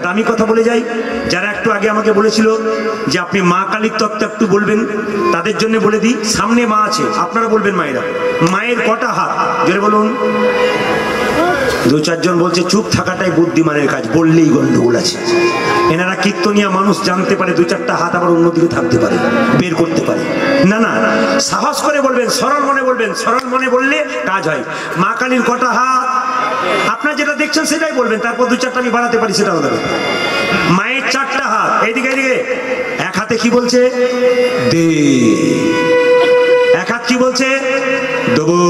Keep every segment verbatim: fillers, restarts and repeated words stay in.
দামি কথা বলে যাই। যারা একটু আগে আমাকে বলেছিল যে আপনি মা কালীর তত্ত্ব একটু বলবেন, তাদের জন্য বলে দিই, সামনে মা আছে, আপনারা বলবেন মায়েরা, মায়ের কটা হাত জোরে বলুন। দু চারজন বলছে চুপ থাকাটাই বুদ্ধিমানের কাজ, বললেই গন্ডগোল আছে। এনারা কীর্তনিয়া মানুষ, জানতে পারে দু চারটা হাত আবার অন্যদিকে থাকতে পারে, বের করতে পারে। না না, সাহস করে বলবেন, সরল মনে বলবেন, সরল মনে বললে কাজ হয়। মা কালীর কটা হাত আপনারা যেটা দেখছেন সেটাই বলবেন, তারপর দু চারটা আমি বাড়াতে পারি সেটা আলাদা। মায়ের চারটা হাত, এইদিকে এইদিকে। এক হাতে কি বলছে? দে। এক হাত কি বলছে? দেবো।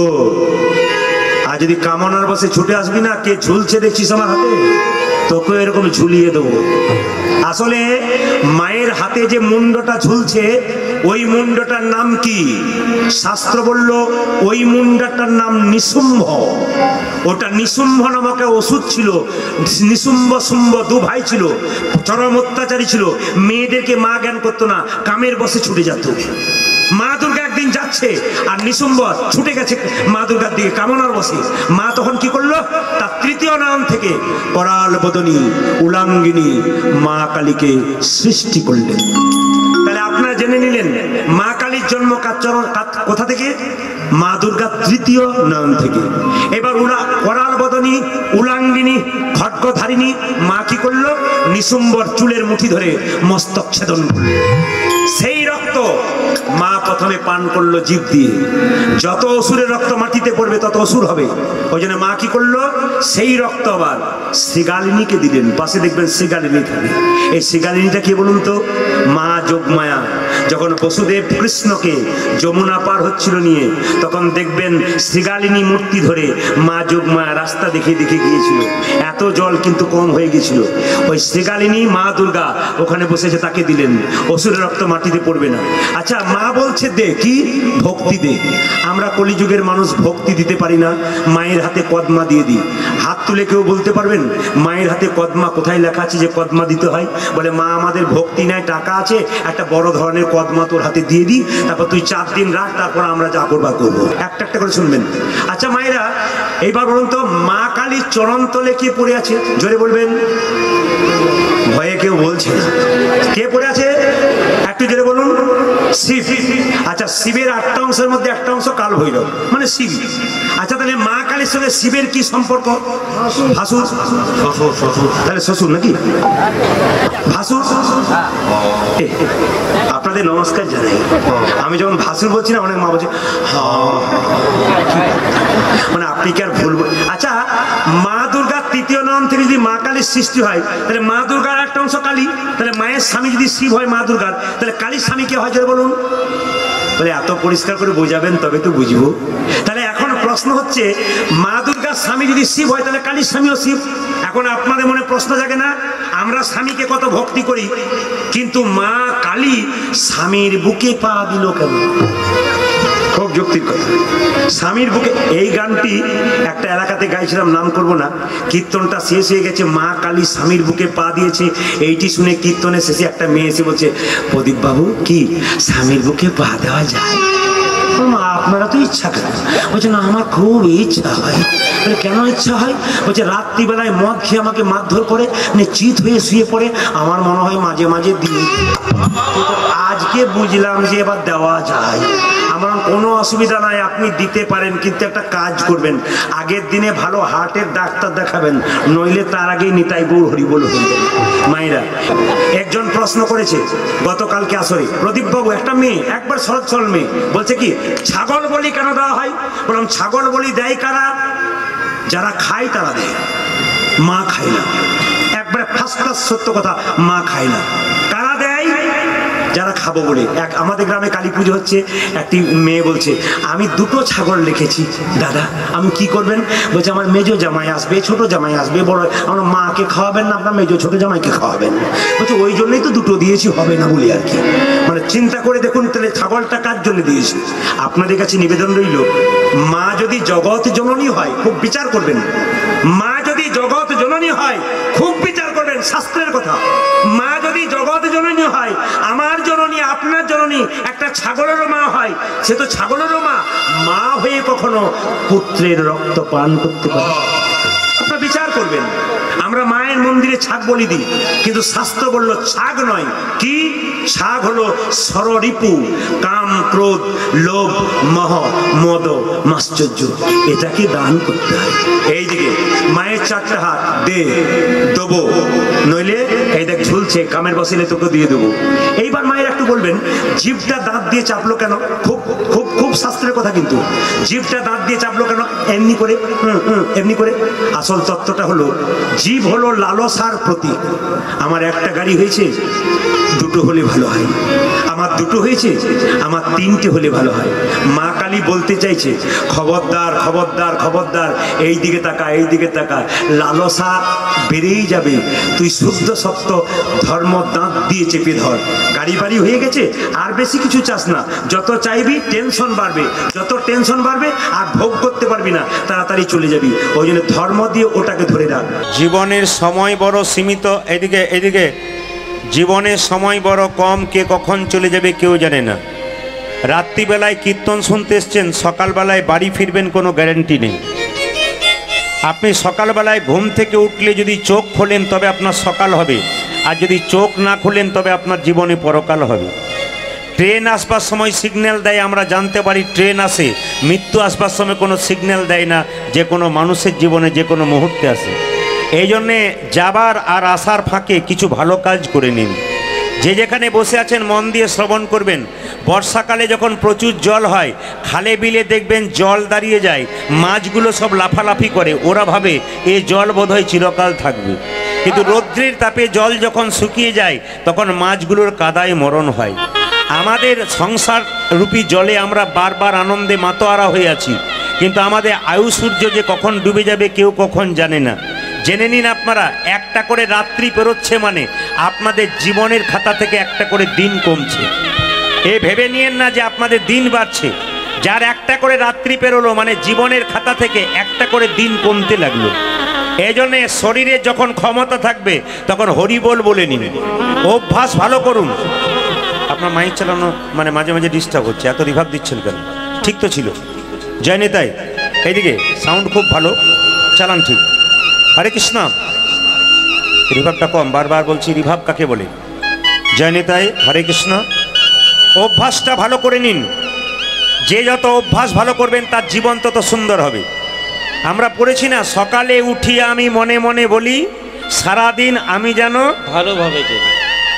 আর যদি কামনার বসে ছুটে আসবি না, কে ঝুলছে দেখছিস আমার হাতে, তোকে এরকম ঝুলিয়ে দেবো। আসলে মায়ের হাতে যে মুন্ডটা ঝুলছে, ওই মুন্ডটার নাম কি? শাস্ত্র বলল ওই মুন্ডটার নাম নিশুম্ভ। ওটা নিশুম্ভ নামক ওষুধ ছিল। নিশুম্ভ শুম্ভ দু ভাই ছিল, চরম অত্যাচারী ছিল। মেয়েদেরকে মা জ্ঞান করতো না, কামের বসে ছুটে যেত। মা দুর্গা একদিন যাচ্ছে আর নিশুম্ভ ছুটে গেছে মা দুর্গার দিকে কামনার বসে। মা তখন কি করলো? তার তৃতীয় নাম থেকে করাল বদনী উলাঙ্গিনী মা কালীকে সৃষ্টি করলেন। তাহলে আপনারা জেনে নিলেন মা কালীর জন্ম কোথা থেকে? মা দুর্গার তৃতীয় নাম থেকে। এবার উলা করাল বদনী উলাঙ্গিনী খড়গধারিণী মা কি করলো? নিশুম্ভর চুলের মুঠি ধরে মস্তক ছেদন করল। সেই রক্ত মা প্রথমে পান করলো জিভ দিয়ে। যত অসুরের রক্ত মাটিতে পড়বে তত অসুর হবে, ওই জন্য মা কি করলো? সেই রক্ত আবার শ্রীগালিনীকে দিলেন। পাশে দেখবেন শ্রীগালিনী থাকে। এই শ্রীগালিনীটা কি বলুন তো? মা যোগমায়া। যখন বসুদেব কৃষ্ণকে যমুনা পার হচ্ছিল নিয়ে, তখন দেখবেন শ্রীগালিনী মূর্তি ধরে মা যোগমায়া রাস্তা দেখে দেখে গিয়েছিল। এত জল কিন্তু কম হয়ে গেছিল। ওই শ্রীগালিনী মা দুর্গা ওখানে বসেছে, তাকে দিলেন। অসুরের রক্ত মাটিতে পড়বে না। আচ্ছা, মা বলছে দে, কি? ভক্তি দে। আমরা কলিযুগের মানুষ ভক্তি দিতে পারি না, মায়ের হাতে কদমা দিয়ে দিই। হাত তুলে কেউ বলতে পারবেন মায়ের হাতে কদমা কোথায় লেখা আছে যে কদমা দিতে হয়? বলে মা আমাদের ভক্তি নাই, টাকা আছে, একটা বড় ধরনের কদমা তোর হাতে দিয়ে দিই, তারপর তুই চার দিন রাখ, তারপর আমরা যা করবা করবো। একটা একটা করে শুনবেন। আচ্ছা মায়েরা, এইবার বলুন তো, মা কালীর চরণ তলে কে পড়ে আছে? জোরে বলবেন। ভয়ে কেউ বলছে না। কে পড়ে আছে? একটু জোরে বলুন। শিব। আচ্ছা, শিবের আটটা অংশের মধ্যে একটা অংশ কাল ভৈরব, মানে শিব। আচ্ছা, তাহলে মা কালীর সঙ্গে শিবের কি সম্পর্ক? ভাসুর। তাহলে শ্বশুর নাকি? ভাসুর। আপনাদের নমস্কার জানাই। আমি যখন ভাসুর বলছি না, অনেক মা বলছে মানে আপনি কি আর ভুলবো? আচ্ছা, মা দুর্গার তৃতীয় নাম থেকে যদি মা কালীর সৃষ্টি হয়, তাহলে মা দুর্গার একটা অংশ কালী। তাহলে মায়ের স্বামী যদি শিব হয় মা দুর্গার, তাহলে কালীর স্বামী কে হয় বলুন? বলে এত পরিষ্কার করে বোঝাবেন তবে তো বুঝবো। তাহলে এখন প্রশ্ন হচ্ছে, মা দুর্গার স্বামী যদি শিব হয়, তাহলে কালীর স্বামীও শিব। এখন আপনাদের মনে প্রশ্ন জাগে না? আমরা স্বামীকে কত ভক্তি করি, কিন্তু মা কালী স্বামীর বুকে পা দিল কেন? খুব যুক্তির কথা। স্বামীর বুকে, এই গানটি একটা এলাকাতে গাইছিলাম, নাম করব না। কীর্তনটা শেষ হয়ে গেছে, মা কালী স্বামীর বুকে পা দিয়েছে। এইটি শুনে কীর্তনের শেষে একটা মেয়ে এসে বলছে, প্রদীপ বাবু কি স্বামীর বুকে পা দেওয়া যায়? আপনারা তো ইচ্ছা করেন। বলছে না, আমার খুব ইচ্ছা হয়। বলে কেন ইচ্ছা হয়? বলছে রাত্রিবেলায় মদ খেয়ে আমাকে মারধর করে, চিত হয়ে শুয়ে পড়ে, আমার মনে হয় মাঝে মাঝে দিয়ে। আজকে বুঝলাম যে এবার দেওয়া যায়। আমার কোনো অসুবিধা নাই, আপনি দিতে পারেন, কিন্তু একটা কাজ করবেন, আগের দিনে ভালো হার্টের ডাক্তার দেখাবেন, নইলে তার আগেই নিতাই গৌর হরিবোল হয়ে যাবে। মায়েরা, একজন প্রশ্ন করেছে গতকালকে আসরে, প্রদীপ বাবু একটা মেয়ে, একবার সরল সরল মেয়ে বলছে কি ছাগল বলি কেন দেওয়া হয়? বললাম ছাগল বলি দেয় কারা? যারা খায় তারা দেয়, মা খায় না। একবারে ফার্স্ট ক্লাস সত্য কথা, মা খায় না। কারা দেয়? যারা খাবো বলে। এক আমাদের গ্রামে কালী পুজো হচ্ছে, একটি মেয়ে বলছে আমি দুটো ছাগল রেখেছি দাদা, আমি কি করবেন? বলছে আমার মেজো জামাই আসবে, ছোট জামাই আসবে, বড়। আমার মাকে খাওয়াবেন না, আপনার মেজো ছোট জামাইকে খাওয়াবেন। বলছে ওই জন্যই তো দুটো দিয়েছি, হবে না বলি আর কি। মানে চিন্তা করে দেখুন, তাহলে ছাগলটা কার জন্য দিয়েছি? আপনাদের কাছে নিবেদন রইল, মা যদি জগৎ জননী হয় খুব বিচার করবেন। মা যদি জগৎ জননী হয় খুব বিচার করবেন, শাস্ত্রের কথা। মা যদি জগৎ জননী হয়, আমার জননী আপনার জননী একটা ছাগলেরও মা হয়, সে তো ছাগলেরও মা। মা হয়ে কখনো পুত্রের রক্ত পান করতে পারে? আপনার বিচার করবেন। আমরা মায়ের মন্দিরে ছাগ বলি দিই, কিন্তু শাস্ত্র বলল ছাগ নয়, কি ছাগ হলো সররিপু, কাম ক্রোধ লোভ মহ মদ মাশ্চর্য, এটাকে দান করতে হয়। এই দিকে মায়ের চারটা হাত দে দেবো, নইলে এই দেখ ঝুলছে, কামের বসিলে তোকে দিয়ে দেবো। এইবার মায়ের একটু বলবেন জিভটা দাঁত দিয়ে চাপলো কেন? খুব খুব খুব শাস্ত্রের কথা, কিন্তু জিভটা দাঁত দিয়ে চাপলো কেন? এমনি করে এমনি করে। আসল তত্ত্বটা হলো জীব হলো লালসার প্রতীক। আমার একটা গাড়ি হয়েছে, দুটো হলে ভালো হয়। আমার দুটো হয়েছে, আমার তিনটে হলে ভালো হয়। মা কালী বলতে চাইছে খবরদার খবরদার খবরদার, এই দিকে তাকা এই দিকে তাকা, লালসা বেড়েই যাবে। তুই শুদ্ধ সত্য ধর্ম দাঁত দিয়ে চেপে ধর। গাড়ি বাড়ি হয়ে গেছে, আর বেশি কিছু চাস না। যত চাইবি টেনশন বাড়বে, যত টেনশন বাড়বে আর ভোগ করতে পারবি না, তাড়াতাড়ি চলে যাবি। ওই জন্য ধর্ম দিয়ে ওটাকে ধরে রাখ। জীবনের সময় বড় সীমিত। এদিকে এদিকে জীবনের সময় বড় কম, কে কখন চলে যাবে কেউ জানে না। রাত্রিবেলায় কীর্তন শুনতে এসছেন, সকালবেলায় বাড়ি ফিরবেন কোনো গ্যারান্টি নেই। আপনি সকালবেলায় ঘুম থেকে উঠলে যদি চোখ খোলেন তবে আপনার সকাল হবে, আর যদি চোখ না খোলেন তবে আপনার জীবনে পরকাল হবে। ট্রেন আসবার সময় সিগন্যাল দেয়, আমরা জানতে পারি ট্রেন আসে। মৃত্যু আসবার সময় কোনো সিগন্যাল দেয় না, যে কোনো মানুষের জীবনে যে কোনো মুহূর্তে আসে। এই জন্যে যাবার আর আসার ফাঁকে কিছু ভালো কাজ করে নিন। যে যেখানে বসে আছেন মন দিয়ে শ্রবণ করবেন। বর্ষাকালে যখন প্রচুর জল হয়, খালে বিলে দেখবেন জল দাঁড়িয়ে যায়, মাছগুলো সব লাফালাফি করে, ওরা ভাবে এই জল বোধহয় চিরকাল থাকবে। কিন্তু রৌদ্রের তাপে জল যখন শুকিয়ে যায় তখন মাছগুলোর কাদায় মরণ হয়। আমাদের সংসার রূপী জলে আমরা বারবার আনন্দে মাতোয়ারা হয়ে আছি, কিন্তু আমাদের আয়ু সূর্য যে কখন ডুবে যাবে কেউ কখন জানে না। জেনে নিন আপনারা, একটা করে রাত্রি পেরোচ্ছে মানে আপনাদের জীবনের খাতা থেকে একটা করে দিন কমছে। এ ভেবে নিয়েন না যে আপনাদের দিন বাড়ছে। যার একটা করে রাত্রি পেরোলো মানে জীবনের খাতা থেকে একটা করে দিন কমতে লাগলো। এই জন্যে শরীরে যখন ক্ষমতা থাকবে তখন হরিবোল বলে নিন, অভ্যাস ভালো করুন। আপনার মাইক চালানো মানে মাঝে মাঝে ডিস্টার্ব হচ্ছে, এত রিভাব দিচ্ছেন কেন? ঠিক তো ছিল জয় নেতাই। এইদিকে সাউন্ড খুব ভালো, চালান ঠিক। হরে কৃষ্ণ, রিভাবটা কম, বারবার বলছি রিভাব কাকে বলে। জয় নেতাই, হরে কৃষ্ণ। অভ্যাসটা ভালো করে নিন। যে যত অভ্যাস ভালো করবেন তার জীবন তত সুন্দর হবে। আমরা পড়েছি না, সকালে উঠিয়া আমি মনে মনে বলি সারাদিন আমি যেন ভালোভাবে চলি,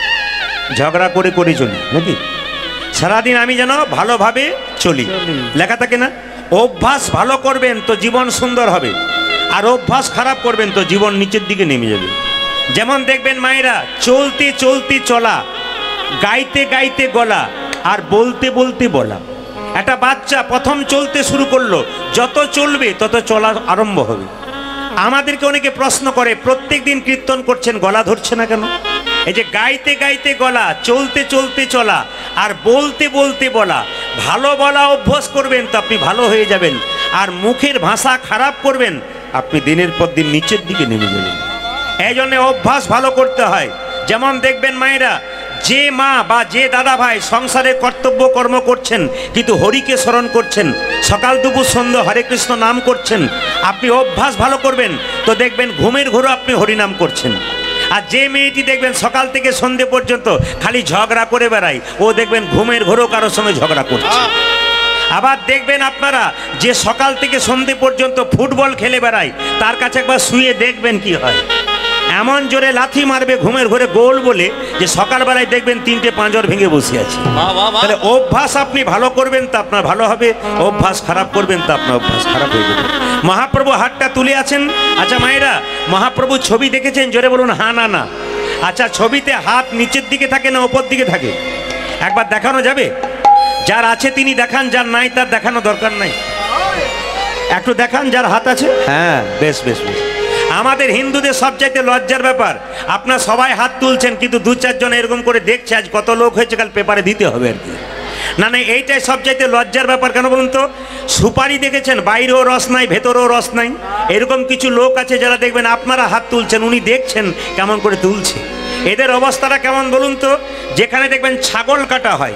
ঝগড়া করে করে চলি, নাকি? সারাদিন আমি যেন ভালোভাবে চলি, লেখা থাকে না? অভ্যাস ভালো করবেন তো জীবন সুন্দর হবে, আর অভ্যাস খারাপ করবেন তো জীবন নিচের দিকে নেমে যাবে। যেমন দেখবেন মায়েরা, চলতে চলতে চলা, গাইতে গাইতে গলা, আর বলতে বলতে বলা। একটা বাচ্চা প্রথম চলতে শুরু করলো, যত চলবে তত চলা আরম্ভ হবে। আমাদেরকে অনেকে প্রশ্ন করে, প্রত্যেক দিন কীর্তন করছেন, গলা ধরছে না কেন? এই যে গাইতে গাইতে গলা, চলতে চলতে চলা, আর বলতে বলতে বলা। ভালো বলা অভ্যাস করবেন তো আপনি ভালো হয়ে যাবেন, আর মুখের ভাষা খারাপ করবেন আপনি দিনের পর দিন নিচের দিকে নেমে যাবেন। এই জন্য অভ্যাস ভালো করতে হয়। যেমন দেখবেন মায়েরা, যে মা বা যে দাদা ভাই সংসারে কর্তব্য কর্ম করছেন কিন্তু হরিকে স্মরণ করছেন, সকাল দুপুর সন্ধ্যা হরে কৃষ্ণ নাম করছেন, আপনি অভ্যাস ভালো করবেন তো দেখবেন ঘুমের ঘোরও আপনি হরিনাম করছেন। আর যে মেয়েটি দেখবেন সকাল থেকে সন্ধ্যে পর্যন্ত খালি ঝগড়া করে বেড়ায়, ও দেখবেন ঘুমের ঘোরও কারোর সঙ্গে ঝগড়া করছে। আবার দেখবেন আপনারা, যে সকাল থেকে সন্ধ্যে পর্যন্ত ফুটবল খেলে বেড়ায়, তার কাছে একবার শুয়ে দেখবেন কি হয়। এমন জোরে লাথি মারবে ঘুমের ঘরে গোল বলে, যে সকালবেলায় দেখবেন তিনটে পাঁজর ভেঙে বসে আছে। তাহলে অভ্যাস আপনি ভালো করবেন তা আপনার ভালো হবে, অভ্যাস খারাপ করবেন তা আপনার অভ্যাস খারাপ হয়ে যাবে। মহাপ্রভু হাতটা তুলে আছেন। আচ্ছা মায়েরা, মহাপ্রভু ছবি দেখেছেন? জোরে বলুন হ্যাঁ না না। আচ্ছা, ছবিতে হাত নিচের দিকে থাকে না ওপর দিকে থাকে? একবার দেখানো যাবে? যার আছে তিনি দেখান, যার নাই তার দেখানো দরকার নাই। একটু দেখান যার হাত আছে। হ্যাঁ, বেশ বেশ বেশ। আমাদের হিন্দুদের সবচাইতে লজ্জার ব্যাপার, আপনার সবাই হাত তুলছেন কিন্তু দু চারজন এরকম করে দেখছে, আজ কত লোক হয়েছে কাল পেপারে দিতে হবে আর কি। না না, এইটাই সবচাইতে লজ্জার ব্যাপার। কেন বলুন তো? সুপারি দেখেছেন বাইরেও রস নাই ভেতরেও রস নাই। এরকম কিছু লোক আছে যারা দেখবেন আপনারা হাত তুলছেন, উনি দেখছেন কেমন করে তুলছে। এদের অবস্থাটা কেমন বলুন তো? যেখানে দেখবেন ছাগল কাটা হয়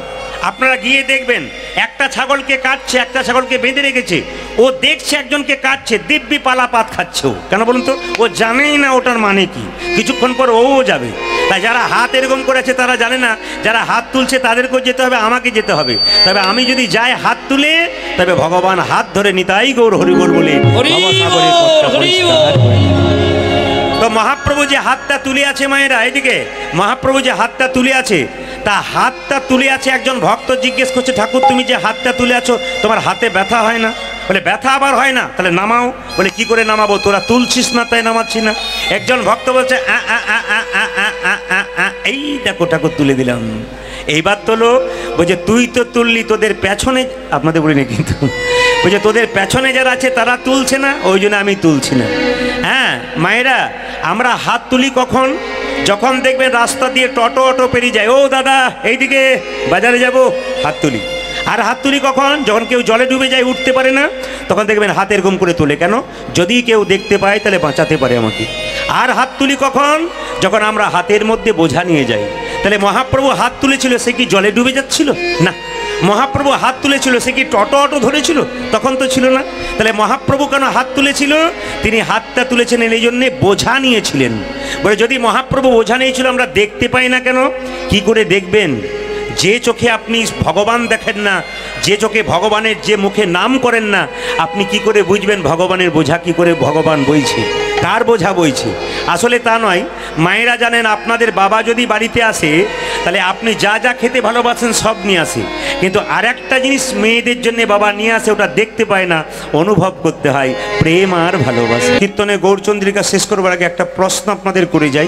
আপনারা গিয়ে দেখবেন একটা ছাগলকে কাটছে, একটা ছাগলকে বেঁধে রেখেছে, ও দেখছে একজনকে কাটছে, দিব্যি পালা পাত খাচ্ছে ও। কেন বলুন তো? ও জানেই না ওটার মানে কি, কিছুক্ষণ পর ও যাবে। তাই যারা হাত এরকম করেছে তারা জানে না, যারা হাত তুলছে তাদেরকেও যেতে হবে, আমাকে যেতে হবে। তবে আমি যদি যাই হাত তুলে, তবে ভগবান হাত ধরে নিতাই গৌর হরিবোল বলে ভবসাগরের পথটা পরিষ্কার করে দিলেন। তো মহাপ্রভু যে হাতটা তুলে আছে মায়েরা, এদিকে মহাপ্রভু যে হাতটা তুলে আছে, তা হাতটা তুলে আছে, একজন ভক্ত জিজ্ঞেস করছে, ঠাকুর তুমি যে হাতটা তুলে আছো তোমার হাতে ব্যথা হয় না? বলে ব্যথা আবার হয় না, তাহলে নামাও। বলে কি করে নামাবো? তোরা তুলছিস না তাই নামাচ্ছি না। একজন ভক্ত বলছে আ আ আ আ আ আ আ আ আ, এই দেখো ঠাকুর তুলে দিলাম। এইবার তোলো। বলছে তুই তো তুললি, তোদের পেছনে, আপনাদের বলিনি কিন্তু, বলছে তোদের পেছনে যারা আছে তারা তুলছে না, ওই জন্য আমি তুলছি না। হ্যাঁ মায়েরা, আমরা হাত তুলি কখন? যখন দেখবেন রাস্তা দিয়ে টোটো অটো পেরিয়ে যায়, ও দাদা এইদিকে বাজারে যাব, হাত তুলি। আর হাত তুলি কখন? যখন কেউ জলে ডুবে যায়, উঠতে পারে না, তখন দেখবেন হাত এরকম করে তোলে। কেন? যদি কেউ দেখতে পায় তাহলে বাঁচাতে পারে আমাকে। আর হাত তুলি কখন? যখন আমরা হাতের মধ্যে বোঝা নিয়ে যাই। তাহলে মহাপ্রভু হাত তুলেছিল, সে কি জলে ডুবে যাচ্ছিল? না। মহাপ্রভু হাত তুলেছিল, সে কি টোটো অটো ধরেছিল? তখন তো ছিল না। তাহলে মহাপ্রভু কেন হাত তুলেছিল? তিনি হাতটা তুলেছেন এই জন্যে বোঝা নিয়েছিলেন। বলে যদি মহাপ্রভু বোঝা নিয়েছিল আমরা দেখতে পাই না কেন? কি করে দেখবেন? যে চোখে আপনি ভগবান দেখেন না, যে চোখে ভগবানের যে মুখে নাম করেন না, আপনি কি করে বুঝবেন ভগবানের বোঝা কি করে ভগবান বইছে, কার বোঝা বইছে? আসলে তা নয়। মায়েরা জানেন, আপনাদের বাবা যদি বাড়িতে আসে, তাহলে আপনি যা যা খেতে ভালোবাসেন সব নিয়ে আসে, কিন্তু আর একটা জিনিস মেয়েদের জন্য বাবা নিয়ে আসে, ওটা দেখতে পায় না, অনুভব করতে হয়, প্রেম আর ভালোবাসা। কীর্তনে গৌরচন্দ্রিকা শেষ করবার আগে একটা প্রশ্ন আপনাদের করে যাই,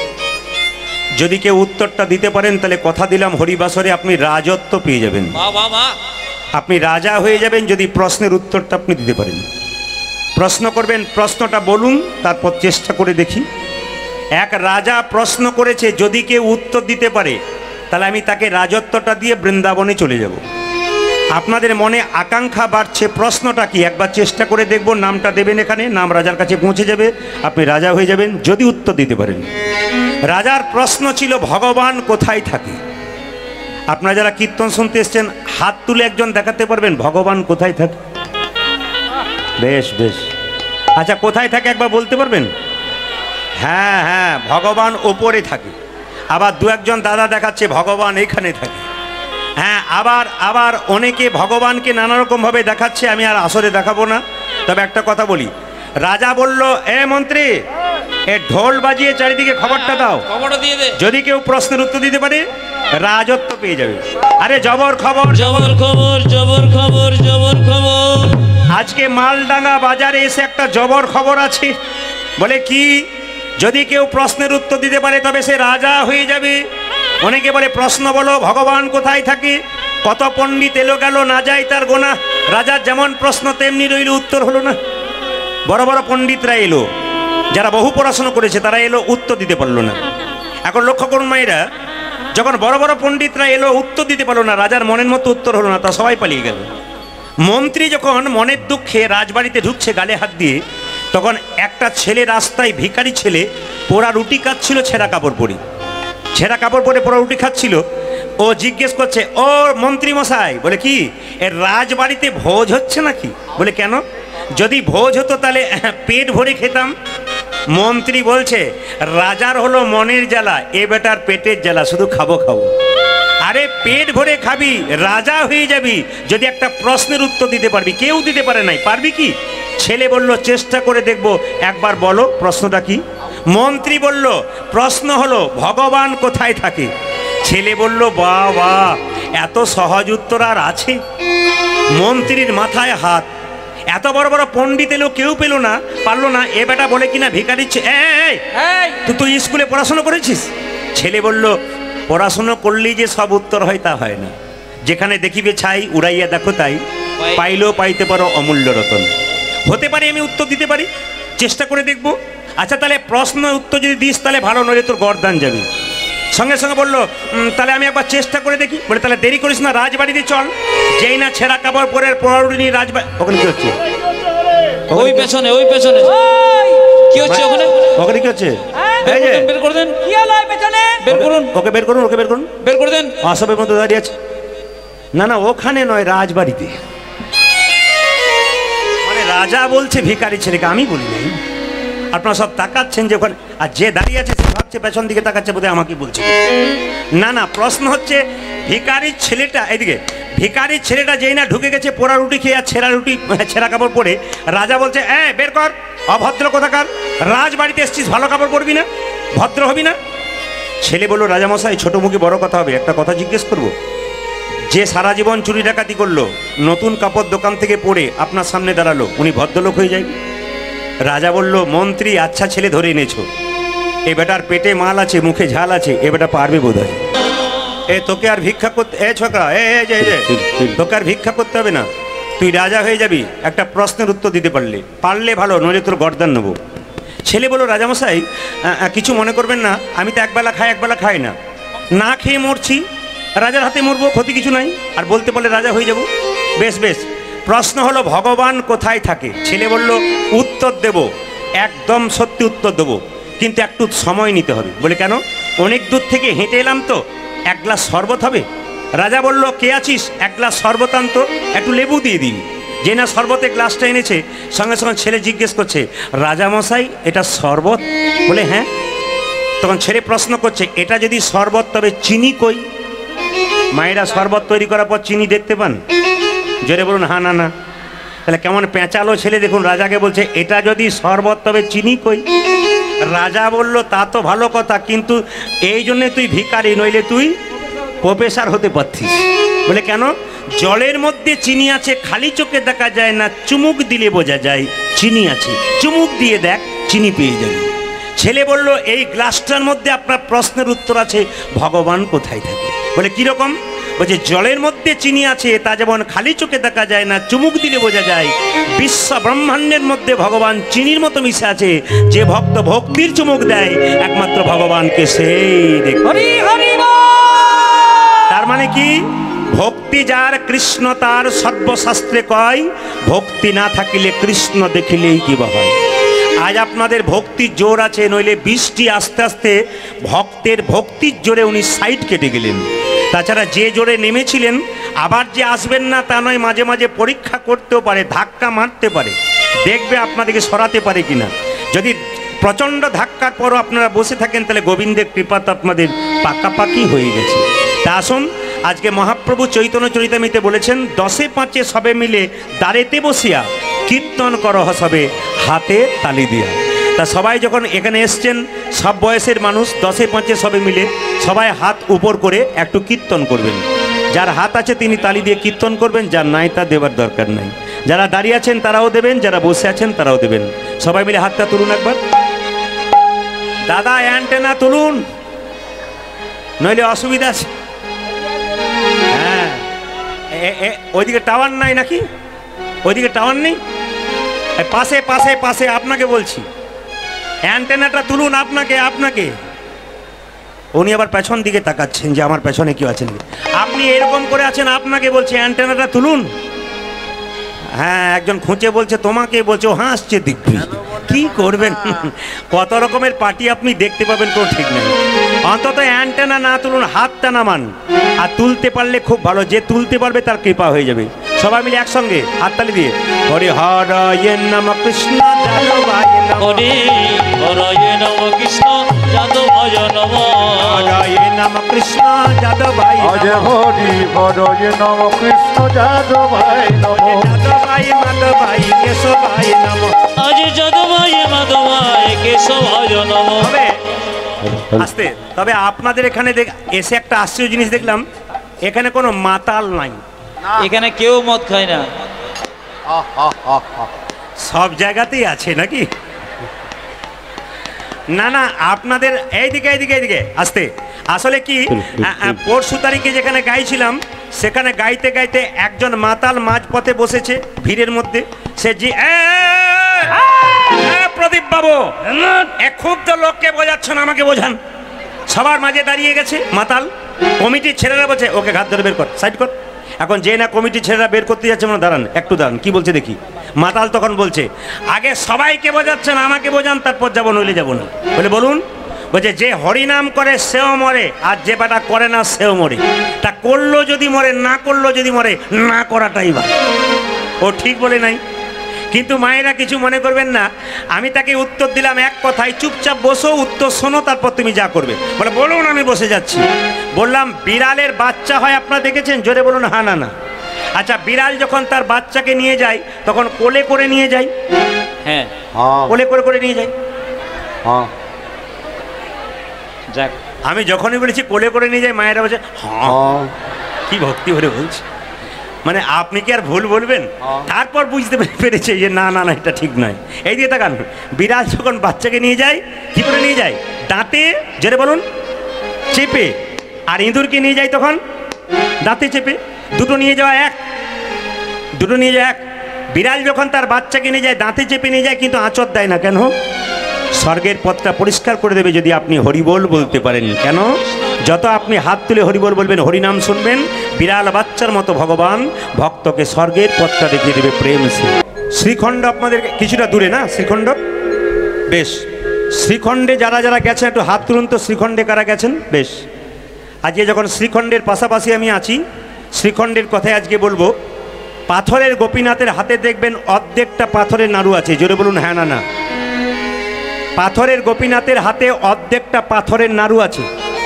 যদি কেউ উত্তরটা দিতে পারেন তাহলে কথা দিলাম হরিবাসরে আপনি রাজত্ব পেয়ে যাবেন, আপনি রাজা হয়ে যাবেন যদি প্রশ্নের উত্তরটা আপনি দিতে পারেন। প্রশ্ন করবেন, প্রশ্নটা বলুন, তারপর চেষ্টা করে দেখি। এক রাজা প্রশ্ন করেছে, যদি কেউ উত্তর দিতে পারে তাহলে আমি তাকে রাজত্বটা দিয়ে বৃন্দাবনে চলে যাব। আপনাদের মনে আকাঙ্ক্ষা বাড়ছে, প্রশ্নটা কি একবার চেষ্টা করে দেখব। নামটা দেবেন এখানে, নাম রাজার কাছে পৌঁছে যাবে, আপনি রাজা হয়ে যাবেন যদি উত্তর দিতে পারেন। রাজার প্রশ্ন ছিল ভগবান কোথায় থাকে? আপনারা যারা কীর্তন শুনতে এসছেন হাত তুলে একজন দেখাতে পারবেন ভগবান কোথায় থাকে? বেশ বেশ, আচ্ছা কোথায় থাকে একবার বলতে পারবেন? হ্যাঁ হ্যাঁ, ভগবান ওপরে থাকে। আবার দু একজন দাদা দেখাচ্ছে ভগবান এখানে থাকে। হ্যাঁ, আবার আবার অনেকে ভগবানকে নানা রকমভাবে দেখাচ্ছে, আমি আর আসরে দেখাবো না। তবে একটা কথা বলি, রাজা বলল, এ মন্ত্রী এ ঢোল বাজিয়ে চারিদিকে খবরটা দাও, খবরটা দিয়ে দে। যদি কেউ প্রশ্নের উত্তর দিতে পারে রাজত্ব পেয়ে যাবে। আরে জবর খবর, জবর খবর, জবর খবর, জবর খবর। আজকে মালডাঙ্গা বাজারে এসে একটা জবর খবর আছে। বলে কি? যদি কেউ প্রশ্নের উত্তর দিতে পারে তবে সে রাজা হয়ে যাবে। অনেকে বলে প্রশ্ন বলো, ভগবান কোথায় থাকে? কত পণ্ডিত এলো গেল, না যায় তার গোনা। রাজার যেমন প্রশ্ন তেমনি রইল, উত্তর হলো না। বড় বড় পণ্ডিতরা এলো, যারা বহু পড়াশোনা করেছে তারা এলো, উত্তর দিতে পারলো না। এখন লক্ষ্য করুন মায়েরা, যখন বড় বড় পণ্ডিতরা এলো উত্তর দিতে পারলো না, রাজার মনের মতো উত্তর হলো না, তা সবাই পালিয়ে গেল। মন্ত্রী যখন মনের দুঃখে রাজবাড়িতে ঢুকছে গালে হাত দিয়ে, তখন একটা ছেলে রাস্তায়, ভিখারি ছেলে, পোড়া রুটি খাচ্ছিল ছেঁড়া কাপড় পরে, ছেঁড়া কাপড় পরে পোড়া রুটি খাচ্ছিল। ও জিজ্ঞেস করছে, ও মন্ত্রী মশাই, বলে কি এর রাজবাড়িতে ভোজ হচ্ছে নাকি? বলে কেন? যদি ভোজ হতো তাহলে পেট ভরে খেতাম। মন্ত্রী বলছে, রাজার হলো মনের জ্বালা, এ বেটার পেটের জ্বালা, শুধু খাবো খাবো। আরে পেট ভরে খাবি, রাজা হয়ে যাবি যদি একটা প্রশ্নের উত্তর দিতে পারবি। কেউ দিতে পারে নাই, পারবি কি? ছেলে বলল, চেষ্টা করে দেখবো, একবার বলো প্রশ্নটা কি? মন্ত্রী বলল, প্রশ্ন হলো ভগবান কোথায় থাকে? ছেলে বলল, বাহ বাহ, এত সহজ উত্তর আর আছে? মন্ত্রীর মাথায় হাত। এত বড় বড় পণ্ডিত এলো, কেউ পেল না, পারলো না। এ বেটা বলে কিনা ভিখারি, তুই তুই স্কুলে পড়াশোনা করেছিস? ছেলে বলল, পড়াশোনা করলেই যে সব উত্তর হয় তা হয় না। যেখানে দেখিবে ছাই, উড়াইয়া দেখো তাই, পাইলেও পাইতে পারো অমূল্য রতন। হতে পারে আমি উত্তর দিতে পারি, চেষ্টা করে দেখবো। আচ্ছা তাহলে প্রশ্ন উত্তর যদি দিস তাহলে ভালো, নইলে তোর গর্দান যাবে। সঙ্গে সঙ্গে বললো, তাহলে আমি একবার চেষ্টা করে দেখি। বলে তাহলে দেরি করিস না, রাজবাড়িতে চল। যেই না ছেঁড়া কাপড় পরে পোড়ারুটি নিয়ে রাজবাড়ি, ওখানে কি হচ্ছে? ওই পেছনে, ওই পেছনে কি হচ্ছে ওখানে? ওখানে কি হচ্ছে? এই যে বের করে দেন। কি হলো ওই পেছনে? বের করুন, ওকে বের করুন, ওকে বের করুন, বের করে দেন। আসবের মধ্যে দাঁড়িয়ে আছে। না না ওখানে নয়, রাজবাড়িতে। মানে রাজা বলছে ভিখারি ছেলেকে, আমি বলি নাই। আপনারা সব তাকাচ্ছেন যে ওখানে, আর যে দাঁড়িয়ে আছে সে ভাবছে পেছন দিকে তাকাচ্ছে বোধহয় আমাকে বলছে। না না, প্রশ্ন হচ্ছে ভিখারির ছেলেটা, এদিকে ভিখারির ছেলেটা যেই না ঢুকে গেছে পোড়া রুটি খেয়ে আর ছেঁড়া রুটি ছেঁড়া কাপড় পরে, রাজা বলছে এ বের কর, অভদ্র কোথাকার, রাজবাড়িতে এসছিস ভালো কাপড় পরবি না, ভদ্র হবি না। ছেলে বলল রাজামশাই ছোট মুখে বড় কথা হবে, একটা কথা জিজ্ঞেস করবো। যে সারা জীবন চুরি ডাকাতি করলো, নতুন কাপড় দোকান থেকে পরে আপনার সামনে দাঁড়ালো, উনি ভদ্রলোক হয়ে যায়? রাজা বলল মন্ত্রী আচ্ছা ছেলে ধরে এনেছো, এ বেটার পেটে মাল আছে, মুখে ঝাল আছে, এ বেটা পারবে বোধ হয়। এ তোকে আর ভিক্ষা করতে, এ ছোকরা এ এ যে যে তোকে আর ভিক্ষা করতে হবে না, তুই রাজা হয়ে যাবি একটা প্রশ্নের উত্তর দিতে পারলে, পারলে ভালো, নইলে তোর গর্দান নেবো। ছেলে বলল রাজামশাই কিছু মনে করবেন না, আমি তো একবেলা খাই একবেলা খাই না, না খেয়ে মরছি, রাজার হাতে মরবো, ক্ষতি কিছু নাই, আর বলতে পারলে রাজা হয়ে যাব। বেশ বেশ, প্রশ্ন হলো ভগবান কোথায় থাকে? ছেলে বলল উত্তর দেব, একদম সত্যি উত্তর দেবো, কিন্তু একটু সময় নিতে হবে। বলে কেন? অনেক দূর থেকে হেঁটে এলাম তো, এক গ্লাস শরবত হবে? রাজা বলল কে আছিস, এক গ্লাস শরবত আনতো, একটু লেবু দিয়ে দিন। যে না শরবতের গ্লাসটা এনেছে, সঙ্গে সঙ্গে ছেলে জিজ্ঞেস করছে রাজামশাই এটা শরবত? বলে হ্যাঁ। তখন ছেলে প্রশ্ন করছে এটা যদি শরবত তবে চিনি কই? মায়েরা শরবত তৈরি করার পর চিনি দেখতে পান? জোরে বলুন হ্যাঁ না না। তাহলে কেমন পেঁচালো ছেলে দেখুন, রাজাকে বলছে এটা যদি শরবত তবে চিনি কই? রাজা বলল তা তো ভালো কথা, কিন্তু এই জন্যে তুই ভিখারি, নইলে তুই প্রফেসর হতে পারতিস। বলে কেন? জলের মধ্যে চিনি আছে, খালি চোখে দেখা যায় না, চুমুক দিলে বোঝা যায় চিনি আছে, চুমুক দিয়ে দেখ চিনি পেয়ে যাবে। ছেলে বলল এই গ্লাসটার মধ্যে আপনার প্রশ্নের উত্তর আছে, ভগবান কোথায় থাকে? বলে কিরকম? বলছে জলের মধ্যে চিনি আছে, তা যেমন খালি চোখে দেখা যায় না, চুমুক দিলে বোঝা যায়, বিশ্ব ব্রহ্মাণ্ডের মধ্যে ভগবান চিনির মতো মিশে আছে, যে ভক্ত ভক্তির চুমুক দেয় একমাত্র ভগবানকে সেই দেখে। হরি হরি বল। তার মানে কি? ভক্তি যার কৃষ্ণ তার সর্বশাস্ত্রে কয়, ভক্তি না থাকিলে কৃষ্ণ দেখিলেই কি বা হয়। আজ আপনাদের ভক্তির জোর আছে, নইলে বৃষ্টি আস্তে আস্তে ভক্তের ভক্তির জোরে উনি সাইড কেটে গেলেন। তাছাড়া যে জোরে নেমেছিলেন আবার যে আসবেন না তা নয়, মাঝে মাঝে পরীক্ষা করতেও পারে, ধাক্কা মারতে পারে, দেখবে আপনাদেরকে সরাতে পারে কিনা। যদি প্রচণ্ড ধাক্কার পরও আপনারা বসে থাকেন তাহলে গোবিন্দের কৃপা তো আপনাদের পাকাপাকি হয়ে গেছে। তা আসুন, আজকে মহাপ্রভু চৈতন্য চরিতামৃতে বলেছেন দশে পাঁচে সবে মিলে দাঁড়েতে বসিয়া কীর্তন করহ সবে হাতে তালি দিয়া। তা সবাই যখন এখানে এসছেন, সব বয়সের মানুষ, দশে পাঁচে সবে মিলে সবাই হাত উপর করে একটু কীর্তন করবেন। যার হাত আছে তিনি তালি দিয়ে কীর্তন করবেন, যার নাই তা দেবার দরকার নাই। যারা দাঁড়িয়ে আছেন তারাও দেবেন, যারা বসে আছেন তারাও দেবেন। সবাই মিলে হাতটা তুলুন একবার। দাদা অ্যান্টেনা তুলুন, নইলে অসুবিধা আছে। হ্যাঁ, ওইদিকে টাওয়ার নাই নাকি? ওইদিকে টাওয়ার নেই? পাশে পাশে পাশে আপনাকে বলছি, অ্যান্টেনাটা তুলুন, আপনাকে আপনাকে। উনি আবার পেছন দিকে তাকাচ্ছেন যে আমার পেছনে কেউ আছেন। আপনি এরকম করে আছেন, আপনাকে বলছে অ্যান্টেনাটা তুলুন। হ্যাঁ, একজন খুঁজে বলছে তোমাকে বলছে, ও হাসছে দিব্যি। কি করবেন, কত রকমের পার্টি আপনি দেখতে পাবেন, কেউ ঠিক নেই। অন্তত অ্যান্টেনা না তুলুন, হাতটা নামান, আর তুলতে পারলে খুব ভালো, যে তুলতে পারবে তার কৃপা হয়ে যাবে। সবাই মিলে একসঙ্গে হাততালি দিয়ে হরি হরয়ে নম কৃষ্ণ যাদবায় নম, হরি হরয়ে নম কৃষ্ণ যাদবায় নম, হরয়ে নম কৃষ্ণ যাদবায় নম, আজ হরি হরয়ে নম কৃষ্ণ যাদবায় নম, যাদবায় মাধবায় কেশবায় নম। আজ যাদবায় মাধবায় কেশবায় নম। তবে আস্তে, তবে আপনাদের এখানে এসে একটা আশ্চর্য জিনিস দেখলাম, এখানে কোনো মাতাল নাই। এখানে কেউ মদ খায় না। সব জায়গাতেই আছে নাকি? না না, আপনাদের এইদিকে এইদিকে এইদিকে আসতে। আসলে কি, পরশু তারিখে যেখানে গাইছিলাম সেখানে গাইতে গাইতে একজন মাতাল মাঝপথে বসেছে ভিড়ের মধ্যে। সে জি প্রদীপ বাবু, এক খুব তো লোককে বোঝাচ্ছেন, আমাকে বোঝান। সবার মাঝে দাঁড়িয়ে গেছে মাতাল। কমিটির ছেলেরা বলছে ওকে ঘাত ধরে বের কর, সাইড কর। এখন যে না কমিটির ছেলেরা বের করতে যাচ্ছে, মানে দাঁড়ান একটু দাঁড়ান, কি বলছে দেখি। মাতাল তখন বলছে আগে সবাইকে বোঝাচ্ছেন, আমাকে বোঝান, তারপর যাবো, নইলে যাবো না। বলে বলুন। বলছে যে হরিনাম করে সেও মরে, আর যে বেটা করে না সেও মরে। তা করলো যদি মরে, না করলো যদি মরে, না করাটাই ভালো। ও ঠিক বলে নাই। কিন্তু মায়েরা কিছু মনে করবেন না, আমি তাকে উত্তর দিলাম এক কথায়, চুপচাপ বসো, উত্তর শোনো, তারপর তুমি যা করবে। বলে বলুন, আমি বসে যাচ্ছি। বললাম বিড়ালের বাচ্চা হয় আপনারা দেখেছেন? জোরে বলুন হ্যাঁ না না। আচ্ছা, বিড়াল যখন তার বাচ্চাকে নিয়ে যায় তখন কোলে করে নিয়ে যায়? হ্যাঁ, হ্যাঁ কোলে করে করে নিয়ে যায়। হ্যাঁ যাক, আমি যখনই বলেছি কোলে করে নিয়ে যায়, মায়েরা বলছে হ্যাঁ। হ্যাঁ কি ভক্তি ভরে বলছে, মানে আপনি কি আর ভুল বলবেন? তারপর বুঝতে পেরেছে যে না না না এটা ঠিক নয়। এই দিয়ে তাকান, বিড়াল যখন বাচ্চাকে নিয়ে যায় কি করে নিয়ে যায়? দাঁতে, জোরে বলুন, চেপে। আর ইঁদুরকে নিয়ে যায় তখন দাঁতে চেপে। দুটো নিয়ে যাওয়া এক, দুটো নিয়ে যায় এক। বিড়াল যখন তার বাচ্চাকে নিয়ে যায় দাঁতে চেপে নিয়ে যায়, কিন্তু আঁচড় দেয় না। কেন? স্বর্গের পথটা পরিষ্কার করে দেবে যদি আপনি হরিবোল বলতে পারেন। কেন? যত আপনি হাত তুলে হরিবোল বলবেন, হরিনাম শুনবেন, বিড়াল বাচ্চার মতো ভগবান ভক্তকে স্বর্গের পথটা দেখিয়ে দেবে প্রেম সে। শ্রীখণ্ড আপনাদের কিছুটা দূরে না? শ্রীখণ্ড বেশ। শ্রীখণ্ডে যারা যারা গেছেন একটু হাত তুলুন তো। শ্রীখণ্ডে কারা গেছেন? বেশ। আজকে যখন শ্রীখণ্ডের পাশাপাশি আমি আছি, শ্রীখণ্ডের কথায় আজকে বলবো। পাথরের গোপীনাথের হাতে দেখবেন অর্ধেকটা পাথরের নাড়ু আছে। জোরে বলুন হ্যাঁ না না। পাথরের গোপীনাথের হাতে অর্ধেকটা পাথরের নাড়ু আছে।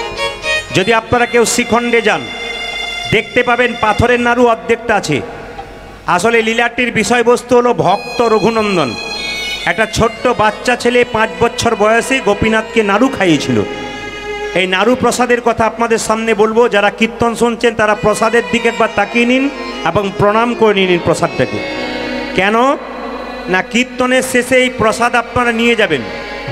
যদি আপনারা কেউ শ্রীখণ্ডে যান দেখতে পাবেন পাথরের নাড়ু অর্ধেকটা আছে। আসলে লীলাটির বিষয়বস্তু হলো ভক্ত রঘুনন্দন একটা ছোট্ট বাচ্চা ছেলে পাঁচ বছর বয়সে গোপীনাথকে নাড়ু খাইয়েছিল। এই নাড়ু প্রসাদের কথা আপনাদের সামনে বলবো। যারা কীর্তন শুনছেন তারা প্রসাদের দিকে একবার তাকিয়ে নিন এবং প্রণাম করে নিন প্রসাদটাকে। কেন না, কীর্তনের শেষে এই প্রসাদ আপনারা নিয়ে যাবেন।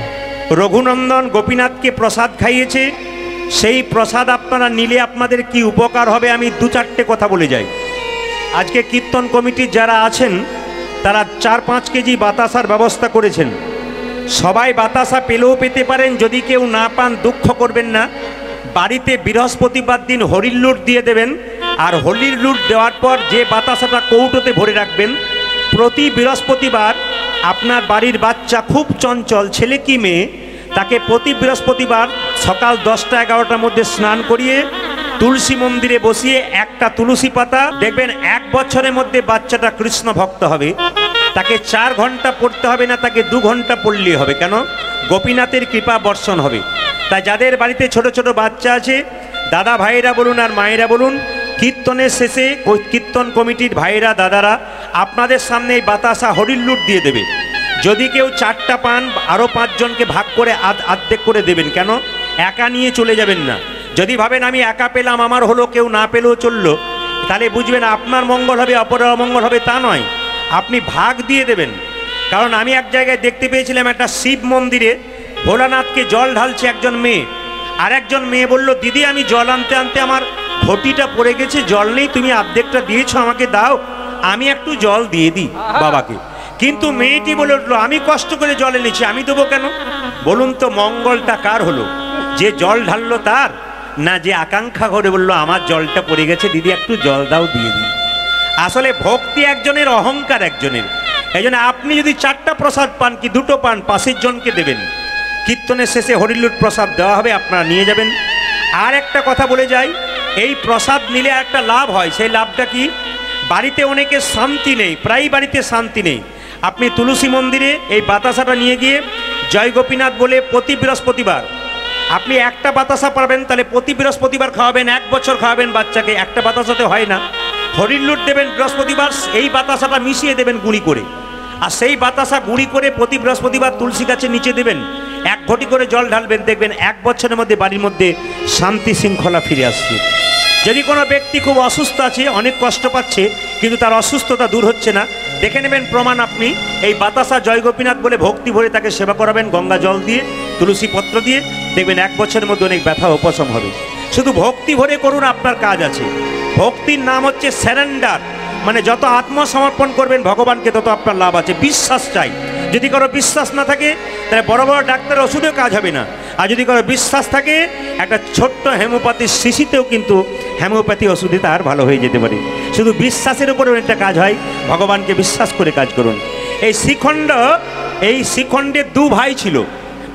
রঘুনন্দন গোপীনাথকে প্রসাদ খাইয়েছে, সেই প্রসাদ আপনারা নিলে আপনাদের কি উপকার হবে আমি দু চারটে কথা বলে যাই। আজকে কীর্তন কমিটির যারা আছেন তারা চার পাঁচ কেজি বাতাসার ব্যবস্থা করেছেন। সবাই বাতাসা পেলেও পেতে পারেন, যদি কেউ না পান দুঃখ করবেন না। বাড়িতে বৃহস্পতিবার দিন হরির লুট দিয়ে দেবেন, আর হরির লুট দেওয়ার পর যে বাতাসাটা কৌটোতে ভরে রাখবেন, প্রতি বৃহস্পতিবার আপনার বাড়ির বাচ্চা খুব চঞ্চল, ছেলে কি মেয়ে, তাকে প্রতি বৃহস্পতিবার সকাল দশটা এগারোটার মধ্যে স্নান করিয়ে তুলসী মন্দিরে বসিয়ে একটা তুলসী পাতা দেখবেন, এক বছরের মধ্যে বাচ্চাটা কৃষ্ণ ভক্ত হবে। তাকে চার ঘন্টা পড়তে হবে না, তাকে দু ঘন্টা পড়লেই হবে। কেন? গোপীনাথের কৃপা বর্ষণ হবে। তাই যাদের বাড়িতে ছোট ছোট বাচ্চা আছে, দাদা ভাইয়েরা বলুন আর মায়েরা বলুন, কীর্তনের শেষে কীর্তন কমিটির ভাইয়েরা দাদারা আপনাদের সামনে এই বাতাসা হরির লুট দিয়ে দেবে। যদি কেউ চারটা পান আরও পাঁচজনকে ভাগ করে আধ আর্ধেক করে দেবেন। কেন? একা নিয়ে চলে যাবেন না। যদি ভাবেন আমি একা পেলাম আমার হলো, কেউ না পেলেও চললো, তাহলে বুঝবেন আপনার মঙ্গল হবে অপরের অমঙ্গল হবে, তা নয়, আপনি ভাগ দিয়ে দেবেন। কারণ আমি এক জায়গায় দেখতে পেয়েছিলাম একটা শিব মন্দিরে ভোলানাথকে জল ঢালছে একজন মেয়ে, আর একজন মেয়ে বলল, দিদি আমি জল আনতে আনতে আমার ঘটিটা পড়ে গেছে, জল নেই, তুমি অর্ধেকটা দিয়েছো, আমাকে দাও, আমি একটু জল দিয়ে দিই বাবাকে। কিন্তু মেয়েটি বলে উঠলো, আমি কষ্ট করে জল এনেছি, আমি দেবো কেন? বলুন তো মঙ্গলটা কার হলো? যে জল ঢাললো তার, না যে আকাঙ্ক্ষা করে বললো আমার জলটা পড়ে গেছে দিদি একটু জল দাও দিয়ে দিই? আসলে ভক্তি একজনের, অহংকার একজনের। এই জন্য আপনি যদি চারটা প্রসাদ পান কি দুটো পান, পাশের জনকে দেবেন। কীর্তনের শেষে হরিলুট প্রসাদ দেওয়া হবে, আপনারা নিয়ে যাবেন। আর একটা কথা বলে যাই, এই প্রসাদ নিলে একটা লাভ হয়। সেই লাভটা কি? বাড়িতে অনেকে শান্তি নেই, প্রায় বাড়িতে শান্তি নেই। আপনি তুলসী মন্দিরে এই বাতাসাটা নিয়ে গিয়ে জয় গোপীনাথ বলে প্রতি বৃহস্পতিবার আপনি একটা বাতাসা পাবেন, তাহলে প্রতি বৃহস্পতিবার খাওয়াবেন, এক বছর খাওয়াবেন বাচ্চাকে। একটা বাতাসাতে হয় না, হরির লুট দেবেন বৃহস্পতিবার, এই বাতাসাটা মিশিয়ে দেবেন গুঁড়ি করে, আর সেই বাতাসা গুঁড়ি করে প্রতি বৃহস্পতিবার তুলসী গাছের নিচে দেবেন, এক ঘটি করে জল ঢালবেন, দেখবেন এক বছরের মধ্যে বাড়ির মধ্যে শান্তি শৃঙ্খলা ফিরে আসছে। যদি কোনো ব্যক্তি খুব অসুস্থ আছে, অনেক কষ্ট পাচ্ছে, কিন্তু তার অসুস্থতা দূর হচ্ছে না, দেখে নেবেন প্রমাণ। আপনি এই বাতাসা জয় গোপীনাথ বলে ভক্তি ভরে তাকে সেবা করাবেন, গঙ্গা জল দিয়ে, তুলসী পত্র দিয়ে, দেখবেন এক বছরের মধ্যে অনেক ব্যথা উপশম হবে। শুধু ভক্তি ভরে করুন, আপনার কাজ আছে। ভক্তির নাম হচ্ছে স্যারেন্ডার, মানে যত আত্মসমর্পণ করবেন ভগবানকে তত আপনার লাভ আছে। বিশ্বাস চাই। যদি কারো বিশ্বাস না থাকে তাহলে বড় বড় ডাক্তারের ওষুধেও কাজ হবে না। আর যদি কারো বিশ্বাস থাকে, একটা ছোট্ট হোমিওপ্যাথির শিশিতেও কিন্তু হোমিওপ্যাথি ওষুধে তার ভালো হয়ে যেতে পারে। শুধু বিশ্বাসের উপরে অনেকটা কাজ হয়, ভগবানকে বিশ্বাস করে কাজ করুন। এই শ্রীখণ্ড, এই শ্রীখণ্ডের দু ভাই ছিল,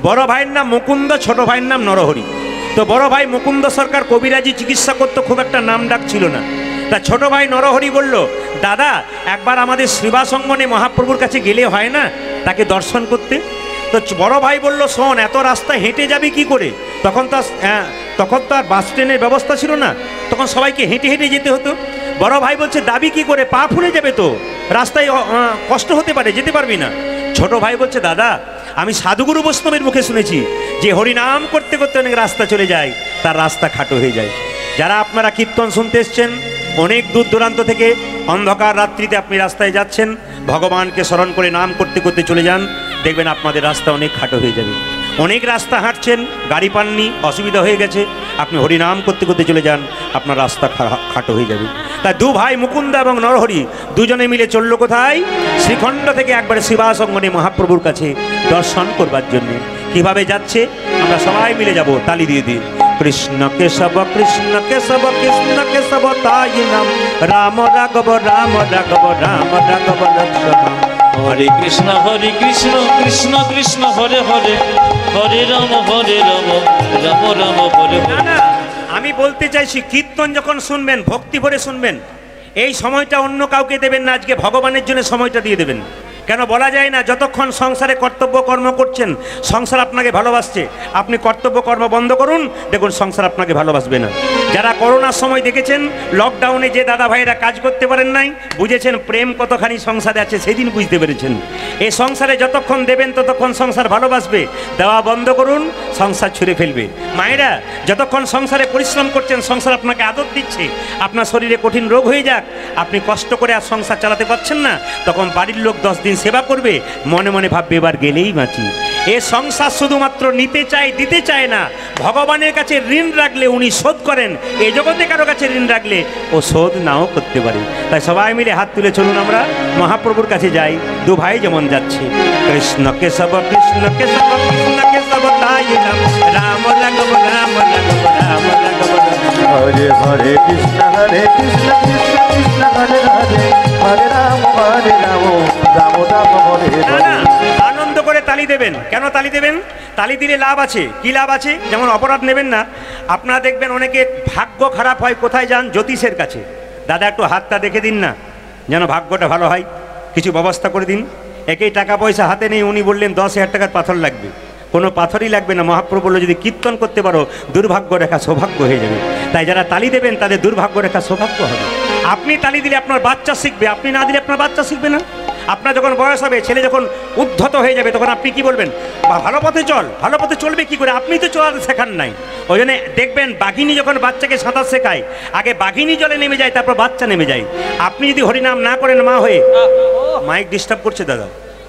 বড় ভাইয়ের নাম মুকুন্দ, ছোট ভাইয়ের নাম নরহরি। তো বড় ভাই মুকুন্দ সরকার কবিরাজি চিকিৎসা করতে খুব একটা নাম ডাক ছিল না। তা ছোট ভাই নরহরি বলল, দাদা একবার আমাদের শ্রীবাসঙ্গনে মহাপ্রভুর কাছে গেলে হয় না তাকে দর্শন করতে? তো বড় ভাই বলল, শোন, এত রাস্তা হেঁটে যাবি কি করে? তখন তো হ্যাঁ তখন তো আর বাস ট্রেনের ব্যবস্থা ছিল না, তখন সবাইকে হেঁটে হেঁটে যেতে হতো। বড় ভাই বলছে, দাবি কি করে, পা ফুলে যাবে তো, রাস্তায় কষ্ট হতে পারে, যেতে পারবি না। ছোট ভাই বলছে, দাদা আমি সাধুগুরু বৈষ্ণবের মুখে শুনেছি যে হরিনাম করতে করতে অনেক রাস্তা চলে যায়, তার রাস্তা খাটো হয়ে যায়। যারা আপনারা কীর্তন শুনতে এসছেন অনেক দূর দূরান্ত থেকে, অন্ধকার রাত্রিতে আপনি রাস্তায় যাচ্ছেন, ভগবানকে স্মরণ করে নাম করতে করতে চলে যান, দেখবেন আপনাদের রাস্তা অনেক খাটো হয়ে যাবে। অনেক রাস্তা হাঁটছেন, গাড়ি পাননি, অসুবিধা হয়ে গেছে, আপনি হরিনাম করতে করতে চলে যান, আপনার রাস্তা খাটো হয়ে যাবে। তাই দু ভাই মুকুন্দ এবং নরহরি দুজনে মিলে চলল কোথায়? শ্রীখণ্ড থেকে একবারে শিবাসঙ্গনে মহাপ্রভুর কাছে দর্শন করবার জন্য। কিভাবে যাচ্ছে আমরা সবাই মিলে যাব, তালি দিয়ে দিই। কৃষ্ণ কেশব কৃষ্ণ কেশব কৃষ্ণ কেশব তাই নাম, রাম রাঘব রাম রাঘব রাম রাঘব লক্ষ্মণ। হরে কৃষ্ণ হরে কৃষ্ণ কৃষ্ণ কৃষ্ণ হরে হরে, হরে রাম হরে রাম রাম রাম হরে না হরে। না, আমি বলতে চাইছি কীর্তন যখন শুনবেন ভক্তি ভরে শুনবেন, এই সময়টা অন্য কাউকে দেবেন না, আজকে ভগবানের জন্য সময়টা দিয়ে দেবেন। কেন বলা যায় না, যতক্ষণ সংসারে কর্তব্য কর্ম করছেন সংসার আপনাকে ভালোবাসছে, আপনি কর্তব্য কর্ম বন্ধ করুন, দেখুন সংসার আপনাকে ভালোবাসবে না। যারা করোনার সময় দেখেছেন, লকডাউনে যে দাদা ভাইরা কাজ করতে পারেন নাই, বুঝেছেন প্রেম কতখানি সংসারে আছে, সেদিন বুঝতে পেরেছেন। এই সংসারে যতক্ষণ দেবেন ততক্ষণ সংসার ভালোবাসবে, দেওয়া বন্ধ করুন, সংসার ছুঁড়ে ফেলবে। মায়েরা যতক্ষণ সংসারে পরিশ্রম করছেন, সংসার আপনাকে আদর দিচ্ছে, আপনার শরীরে কঠিন রোগ হয়ে যাক, আপনি কষ্ট করে আর সংসার চালাতে পারছেন না, তখন বাড়ির লোক দশ দিন সেবা করবে, মনে মনে ভাববে এবার গেলেই বাঁচি। এ সংসার শুধুমাত্র নিতে চায়, দিতে চায় না। ভগবানের কাছে ঋণ রাখলে উনি শোধ করেন, এই জগতে কারো কাছে ঋণ রাখলে ও শোধ নাও করতে পারে। তাই সবাই মিলে হাত তুলে চলুন আমরা মহাপ্রভুর কাছে যাই, দু ভাই যেমন যাচ্ছে। কৃষ্ণ কেশব কৃষ্ণ কেশব কৃষ্ণ কেশব তাই নাম, রাম রাঘব রাম রাঘব রাম রাঘব। হরে হরে কৃষ্ণ হরে কৃষ্ণ কৃষ্ণ কৃষ্ণ হরে হরে, হরে রাম হরে রাম রাম রাম হরে না হরে। না, আনন্দ করে তালি দেবেন। কেন তালি দেবেন? তালি দিলে লাভ আছে। কি লাভ আছে? যেমন অপরাধ নেবেন না। আপনারা দেখবেন অনেকে ভাগ্য খারাপ হয় কোথায় যান? জ্যোতিষের কাছে। দাদা একটু হাতটা দেখে দিন না, যেন ভাগ্যটা ভালো হয়, কিছু ব্যবস্থা করে দিন। একেই টাকা পয়সা হাতে নেই, উনি বললেন দশ হাজার টাকার পাথর লাগবে। কোনো পাথরই লাগবে না, মহাপ্রভু বলল যদি কীর্তন করতে পারো দুর্ভাগ্য রেখা সৌভাগ্য হয়ে যাবে। তাই যারা তালি দেবেন তাদের দুর্ভাগ্য রেখা সৌভাগ্য হবে। আপনি তালি দিলে আপনার বাচ্চা শিখবে, আপনি না দিলে আপনার বাচ্চা শিখবে না। আপনার যখন বয়স হবে, ছেলে যখন উদ্ধত হয়ে যাবে, তখন আপনি কি বলবেন? বা ভালো পথে চল। ভালো পথে চলবে কি করে? আপনি তো চলাতে শেখান নাই। ওই জন্য দেখবেন বাঘিনী যখন বাচ্চাকে সাঁতার শেখায়, আগে বাঘিনী জলে নেমে যায়, তারপর বাচ্চা নেমে যায়। আপনি যদি হরিনাম না করেন মা হয়ে, মাইক ডিস্টার্ব করছে দাদা,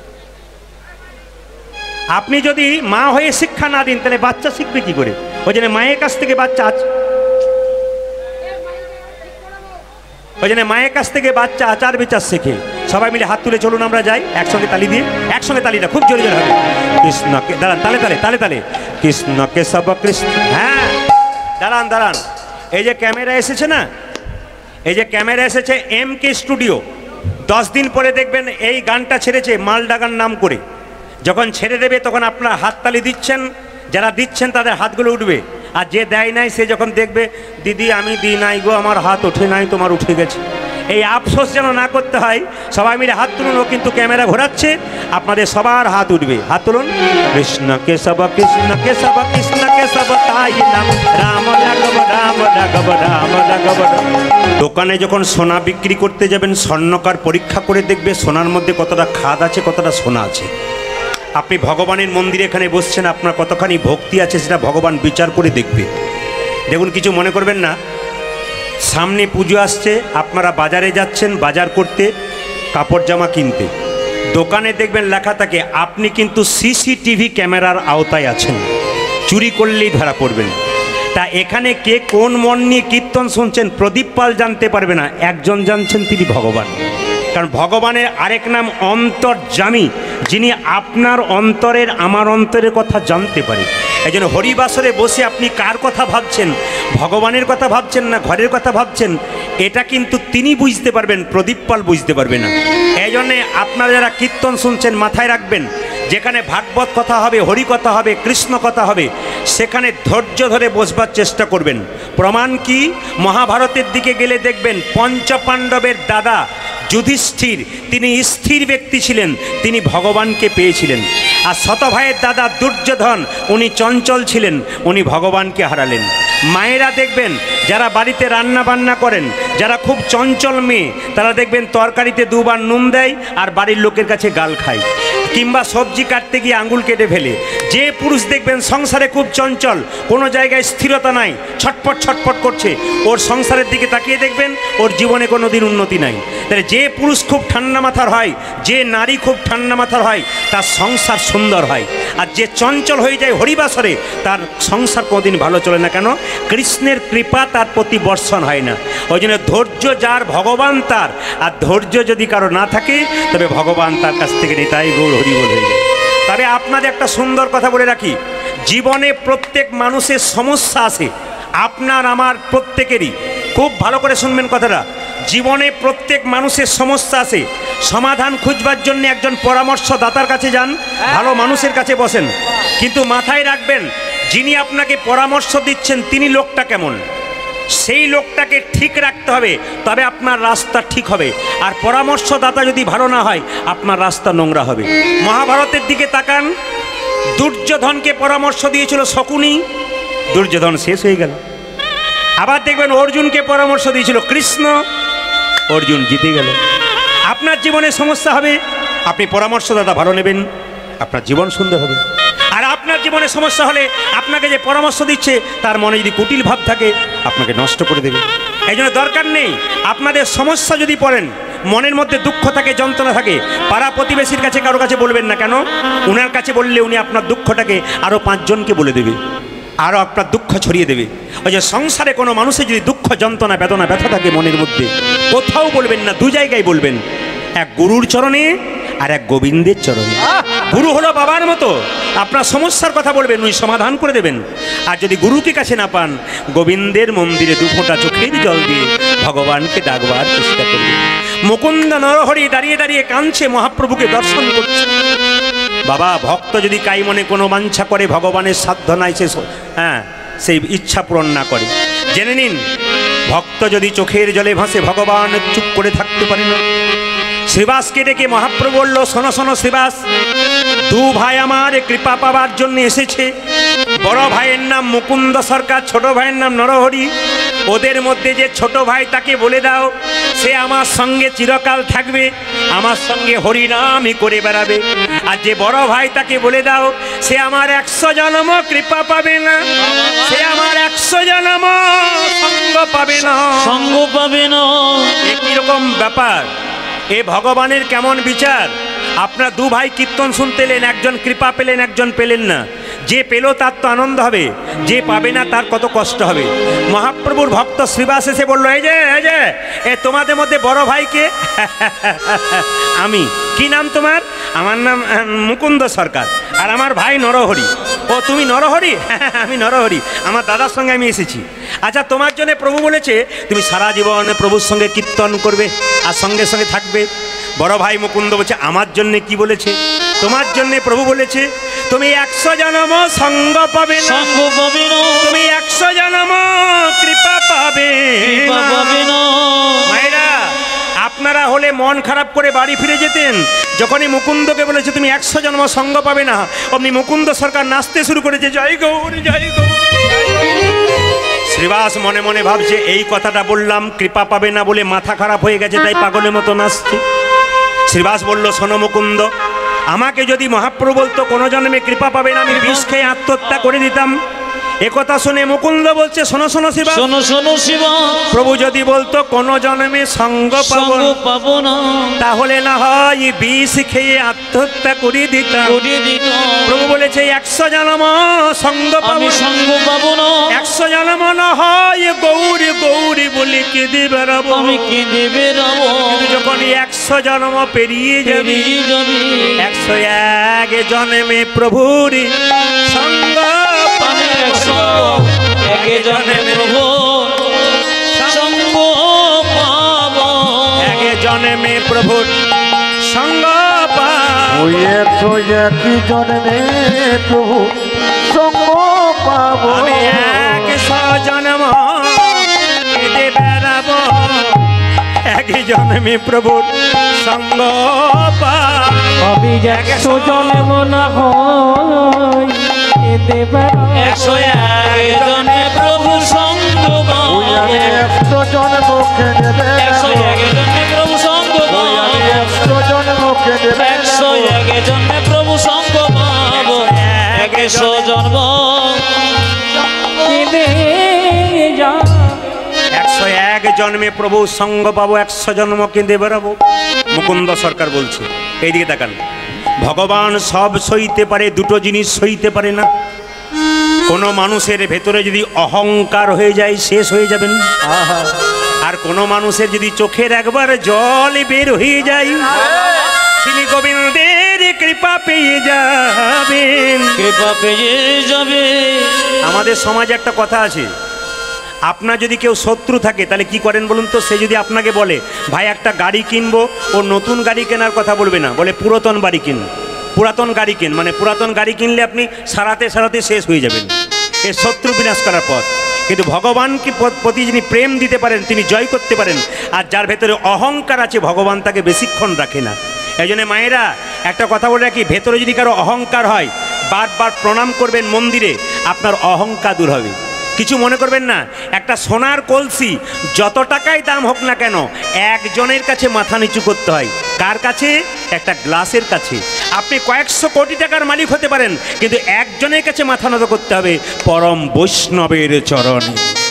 আপনি যদি মা হয়ে শিক্ষা না দিন, তাহলে বাচ্চা শিখবে কি করে? ওই জন্য মায়ের কাছ থেকে বাচ্চা ওই জন্য মায়ের কাছ থেকে বাচ্চা আচার বিচার শেখে। সবাই মিলে হাত তুলে চলুন আমরা যাই, একসঙ্গে তালি দিয়ে, একসঙ্গে তালিটা খুব জোরে জোরে হবে। কৃষ্ণকে দাঁড়ান, তালে তালে তালে তালে কৃষ্ণকে সব কৃষ্ণ। হ্যাঁ দাঁড়ান দাঁড়ান, এই যে ক্যামেরা এসেছে না, এই যে ক্যামেরা এসেছে এম কে স্টুডিও, দশ দিন পরে দেখবেন এই গানটা ছেড়েছে মালডাগান নাম করে। যখন ছেড়ে দেবে তখন আপনারা হাততালি দিচ্ছেন, যারা দিচ্ছেন তাদের হাতগুলো উঠবে, আর যে দেয় নাই সে যখন দেখবে দিদি আমি দিই নাই গো, আমার হাত ওঠে নাই, তোমার উঠে গেছে। এই আফসোস যেন না করতে হয়, সবাই মিলে হাত তুলুন। ও কিন্তু ক্যামেরা ঘোরাচ্ছে, আপনাদের সবার হাত উঠবে। হাত তুলুন। কৃষ্ণ কেশব কৃষ্ণ কেশব কৃষ্ণ কেশব তাই নাম, রাম রাঘব রাম রাঘব রাম রাঘব। দোকানে যখন সোনা বিক্রি করতে যাবেন, স্বর্ণকার পরীক্ষা করে দেখবে সোনার মধ্যে কতটা খাদ আছে, কতটা সোনা আছে। আপনি ভগবানের মন্দিরে এখানে বসছেন, আপনার কতখানি ভক্তি আছে সেটা ভগবান বিচার করে দেখবে। দেখুন, কিছু মনে করবেন না, সামনে পুজো আসছে, আপনারা বাজারে যাচ্ছেন বাজার করতে, কাপড় জামা কিনতে, দোকানে দেখবেন লেখা থাকে আপনি কিন্তু সিসিটিভি ক্যামেরার আওতায় আছেন, চুরি করলেই ধরা পড়বেন। তা এখানে কে কোন মন নিয়ে কীর্তন শুনছেন প্রদীপ পাল জানতে পারবে না, একজন জানছেন, তিনি ভগবান। কারণ ভগবানের আরেক নাম অন্তর্যামী, যিনি আপনার অন্তরের আমার অন্তরের কথা জানতে পারে। এই জন্য হরিবাসরে বসে আপনি কার কথা ভাবছেন, ভগবানের কথা ভাবছেন না ঘরের কথা ভাবছেন, এটা কিন্তু তিনি বুঝতে পারবেন, প্রদীপ পাল বুঝতে পারবে না। এই জন্যে আপনারা যারা কীর্তন শুনছেন মাথায় রাখবেন, যেখানে ভাগবত কথা হবে, হরি কথা হবে, কৃষ্ণ কথা হবে, সেখানে ধৈর্য ধরে বসবার চেষ্টা করবেন। প্রমাণ কি? মহাভারতের দিকে গেলে দেখবেন পঞ্চপাণ্ডবের দাদা যুধিষ্ঠির, তিনি স্থির ব্যক্তি ছিলেন, তিনি ভগবানকে পেয়েছিলেন। আর শতভাইয়ের দাদা দুর্যোধন, উনি চঞ্চল ছিলেন, উনি ভগবানকে হারালেন। মায়েরা দেখবেন যারা বাড়িতে রান্না বান্না করেন, যারা খুব চঞ্চল মেয়ে, তারা দেখবেন তরকারিতে দুবার নুন দেয় আর বাড়ির লোকের কাছে গাল খায়, কিংবা সবজি কাটতে গিয়ে আঙুল কেটে ফেলে। যে পুরুষ দেখবেন সংসারে খুব চঞ্চল, কোনো জায়গায় স্থিরতা নাই, ছটপট ছটপট করছে, ওর সংসারের দিকে তাকিয়ে দেখবেন ওর জীবনে কোনো দিন উন্নতি নাই। তাহলে যে পুরুষ খুব ঠান্ডা মাথার হয়, যে নারী খুব ঠান্ডা মাথার হয়, তার সংসার সুন্দর হয়। আর যে চঞ্চল হয়ে যায় হরিবাসরে, তার সংসার কোনোদিন ভালো চলে না। কেন? কৃষ্ণের কৃপা তার প্রতি বর্ষণ হয় না। ওই জন্য ধৈর্য যার ভগবান তার, আর ধৈর্য যদি কারো না থাকে তবে ভগবান তার কাছ থেকে নিতাই গৌর হরিবোল হয়ে যায়। তবে আপনাদের একটা সুন্দর কথা বলে রাখি, জীবনে প্রত্যেক মানুষের সমস্যা আছে, আপনার আমার প্রত্যেকেরই। খুব ভালো করে শুনবেন কথাটা। জীবনে প্রত্যেক মানুষের সমস্যা আছে, সমাধান খুঁজবার জন্য একজন পরামর্শদাতার কাছে যান, ভালো মানুষের কাছে বসেন, কিন্তু মাথায় রাখবেন যিনি আপনাকে পরামর্শ দিচ্ছেন তিনি লোকটা কেমন, সেই লোকটাকে ঠিক রাখতে হবে, তবে আপনার রাস্তা ঠিক হবে। আর পরামর্শদাতা যদি ভালো না হয়, আপনার রাস্তা নোংরা হবে। মহাভারতের দিকে তাকান, দুর্যোধনকে পরামর্শ দিয়েছিল শকুনি, দুর্যোধন শেষ হয়ে গেল। আবার দেখবেন অর্জুনকে পরামর্শ দিয়েছিল কৃষ্ণ, অর্জুন জিতে গেল। আপনার জীবনে সমস্যা হবে, আপনি পরামর্শদাতা ভালো নেবেন, আপনার জীবন সুন্দর হবে। আর আপনার জীবনে সমস্যা হলে আপনাকে যে পরামর্শ দিচ্ছে তার মনে যদি কুটিল ভাব থাকে, আপনাকে নষ্ট করে দেবে। এই জন্য দরকার নেই, আপনাদের সমস্যা যদি পড়েন, মনের মধ্যে দুঃখ থাকে, যন্ত্রণা থাকে, পাড়া প্রতিবেশীর কাছে কারো কাছে বলবেন না। কেন? উনার কাছে বললে উনি আপনার দুঃখটাকে আরও পাঁচজনকে বলে দেবে, আরও আপনার দুঃখ ছড়িয়ে দেবে। ওই যে সংসারে কোনো মানুষের যদি দুঃখ যন্ত্রণা বেদনা ব্যথা থাকে মনের মধ্যে, কোথাও বলবেন না, দু জায়গায় বলবেন, এক গুরুর চরণে আর এক গোবিন্দের চরণে। গুরু হলো বাবার মতো, আপনার সমস্যার কথা বলবেন, উনি সমাধান করে দেবেন। আর যদি গুরুকে কাছে না পান, গোবিন্দের মন্দিরে দু ফোঁটা চোখের জল দিয়ে ভগবানকে ডাকবার চেষ্টা করবেন। মুকুন্দ নরহরি দাঁড়িয়ে দাঁড়িয়ে কাঁদছে, মহাপ্রভুকে দর্শন করছে। বাবা, ভক্ত যদি কাই মনে কোনো বাঞ্ছা করে, ভগবানের সাধ্য নাই সে, হ্যাঁ, সেই ইচ্ছা পূরণ না করে। জেনে নিন, ভক্ত যদি চোখের জলে ভাসে, ভগবান চুপ করে থাকতে পারে না। শ্রীবাসকে ডেকে মহাপ্রভু বলল, শোনো শোনো শ্রীবাস, দু ভাই আমার কৃপা পাবার জন্য এসেছে। বড় ভাইয়ের নাম মুকুন্দ সরকার, ছোট ভাইয়ের নাম নরহরি। ওদের মধ্যে যে ছোট ভাই তাকে বলে দাও, সে আমার সঙ্গে চিরকাল থাকবে, আমার সঙ্গে হরিনামই করে বেড়াবে। আর যে বড় ভাই তাকে বলে দাও, সে আমার একশো জন্ম কৃপা পাবে না, সে আমার একশো জন্ম সঙ্গ পাবে না, সঙ্গ পাবে না। একই রকম ব্যাপার। এ ভগবানের কেমন বিচার! আপনার দু ভাই কীর্তন শুনতে এলেন, একজন কৃপা পেলেন, একজন পেলেন না। যে পেল তার তো আনন্দ হবে, যে পাবে না তার কত কষ্ট হবে। মহাপ্রভুর ভক্ত শ্রীবাস এসে বললো, এই যে এই যে এ তোমাদের মধ্যে বড় ভাইকে আমি। কি নাম তোমার? আমার নাম মুকুন্দ সরকার, আর আমার ভাই নরহরি। ও তুমি নরহরি? আমি নরহরি, আমার দাদার সঙ্গে আমি এসেছি। আচ্ছা, তোমার জন্য প্রভু বলেছে তুমি সারা জীবন প্রভুর সঙ্গে কীর্তন করবে আর সঙ্গে সঙ্গে থাকবে। বড় ভাই মুকুন্দ বলছে, আমার জন্য কি বলেছে? তোমার জন্য প্রভু বলেছে তুমি একশো জন্ম সঙ্গ পাবে না, সঙ্গ পাবে না, তুমি একশো জন্ম কৃপা পাবে কৃপা পাবে না। মায়েরা, আপনারা হলে মন খারাপ করে বাড়ি ফিরে যেতেন। যখনই মুকুন্দকে বলেছে তুমি একশো জন্ম সঙ্গ পাবে না, অমনি মুকুন্দ সরকার নাচতে শুরু করেছে, জয় গৌর জয় গৌর। শ্রীবাস মনে মনে ভাবছে, এই কথাটা বললাম কৃপা পাবে না বলে মাথা খারাপ হয়ে গেছে, তাই পাগলের মতো নাচছে। শ্রীবাস বলল, শোনো মুকুন্দ, আমাকে যদি মহাপ্রভু বলতো কোনো জন্মে কৃপা পাবে না, আমি বিষ খেয়ে আত্মহত্যা করে দিতাম। একথা শুনে মুকুন্দ বলছে, শোনো শোনো শিবা, শোনো শোনো শিবা, প্রভু যদি বলতো কোনো জন্মে সঙ্গ পাবো সঙ্গ পাবো না, তাহলে না হয় বিষ খেয়ে আত্মহত্যা করে দিতাম। করে দিতাম। প্রভু বলেছে একশো জন্ম সঙ্গ আমি পাবো, সঙ্গ পাবো না, একশো জন্ম না হয় গৌরী গৌরী বলে কেঁদে বেড়াবো। আমি কেঁদে বেড়াবো। কিন্তু যখন একশো জন্ম পেরিয়ে যাবি, পেরিয়ে যাবি, একশো এক জন্মে প্রভুর সঙ্গ আমি একশো এক জনে প্রভু সঙ্গ পাবো, এক জন্মে প্রভুর সঙ্গ পাবো। ওই একশো একই জন্মে প্রভু সঙ্গ পাবো আমি একশো জন্ম কেঁদে বেড়াবো, এক জন্মে প্রভুর সঙ্গ পাবো। আমি একশো জন্ম না হয় একশো এক জনে প্রভু সঙ্গ ওই আমি পাবো। একশো জন্ম কেঁদে একশো বেড়াবো, এক জনে প্রভু সঙ্গ ওই আমি পাবো। একশো জন্ম কেঁদে একশো বেড়াবো। এক জনে প্রভু সঙ্গ পাবো। একশো জন্ম কেঁদে যা একশো এক জন্মে প্রভু সঙ্গ পাবো, একশো জন্ম কেঁদে বেড়াবো। মুকুন্দ সরকার বলছে, এইদিকে তাকান। ভগবান সব সইতে পারে, দুটো জিনিস সইতে পারে না। কোনো মানুষের ভেতরে যদি অহংকার হয়ে যায় শেষ হয়ে যাবেন, আর কোনো মানুষের যদি চোখের একবার জল বের হয়ে যায় তিনি গোবিন্দের কৃপা পেয়ে যাবেন। কৃপা পেয়ে যাবে। আমাদের সমাজে একটা কথা আছে, আপনার যদি কেউ শত্রু থাকে তাহলে কি করেন বলুন তো? সে যদি আপনাকে বলে ভাই একটা গাড়ি কিনবো, ও নতুন গাড়ি কেনার কথা বলবে না, বলে পুরাতন বাড়ি কিন, পুরাতন গাড়ি কিন, মানে পুরাতন গাড়ি কিনলে আপনি সারাতে সারাতে শেষ হয়ে যাবেন। এর শত্রু বিনাশ করার পথ। কিন্তু ভগবানকে প্রতি যিনি প্রেম দিতে পারেন তিনি জয় করতে পারেন, আর যার ভেতরে অহংকার আছে ভগবান তাকে বেশিক্ষণ রাখে না। এই জন্য মায়েরা একটা কথা বলে রাখি, ভেতরে যদি কারো অহংকার হয় বারবার প্রণাম করবেন মন্দিরে, আপনার অহংকার দূর হবে। কিছু মনে করবেন না, একটা সোনার কলসি যত টাকাই দাম হোক না কেন একজনের কাছে মাথা নিচু করতে হয়। কার কাছে? একটা গ্লাসের কাছে। আপনি কয়েকশো কোটি টাকার মালিক হতে পারেন, কিন্তু একজনের কাছে মাথা নত করতে হবে, পরম বৈষ্ণবের চরণে।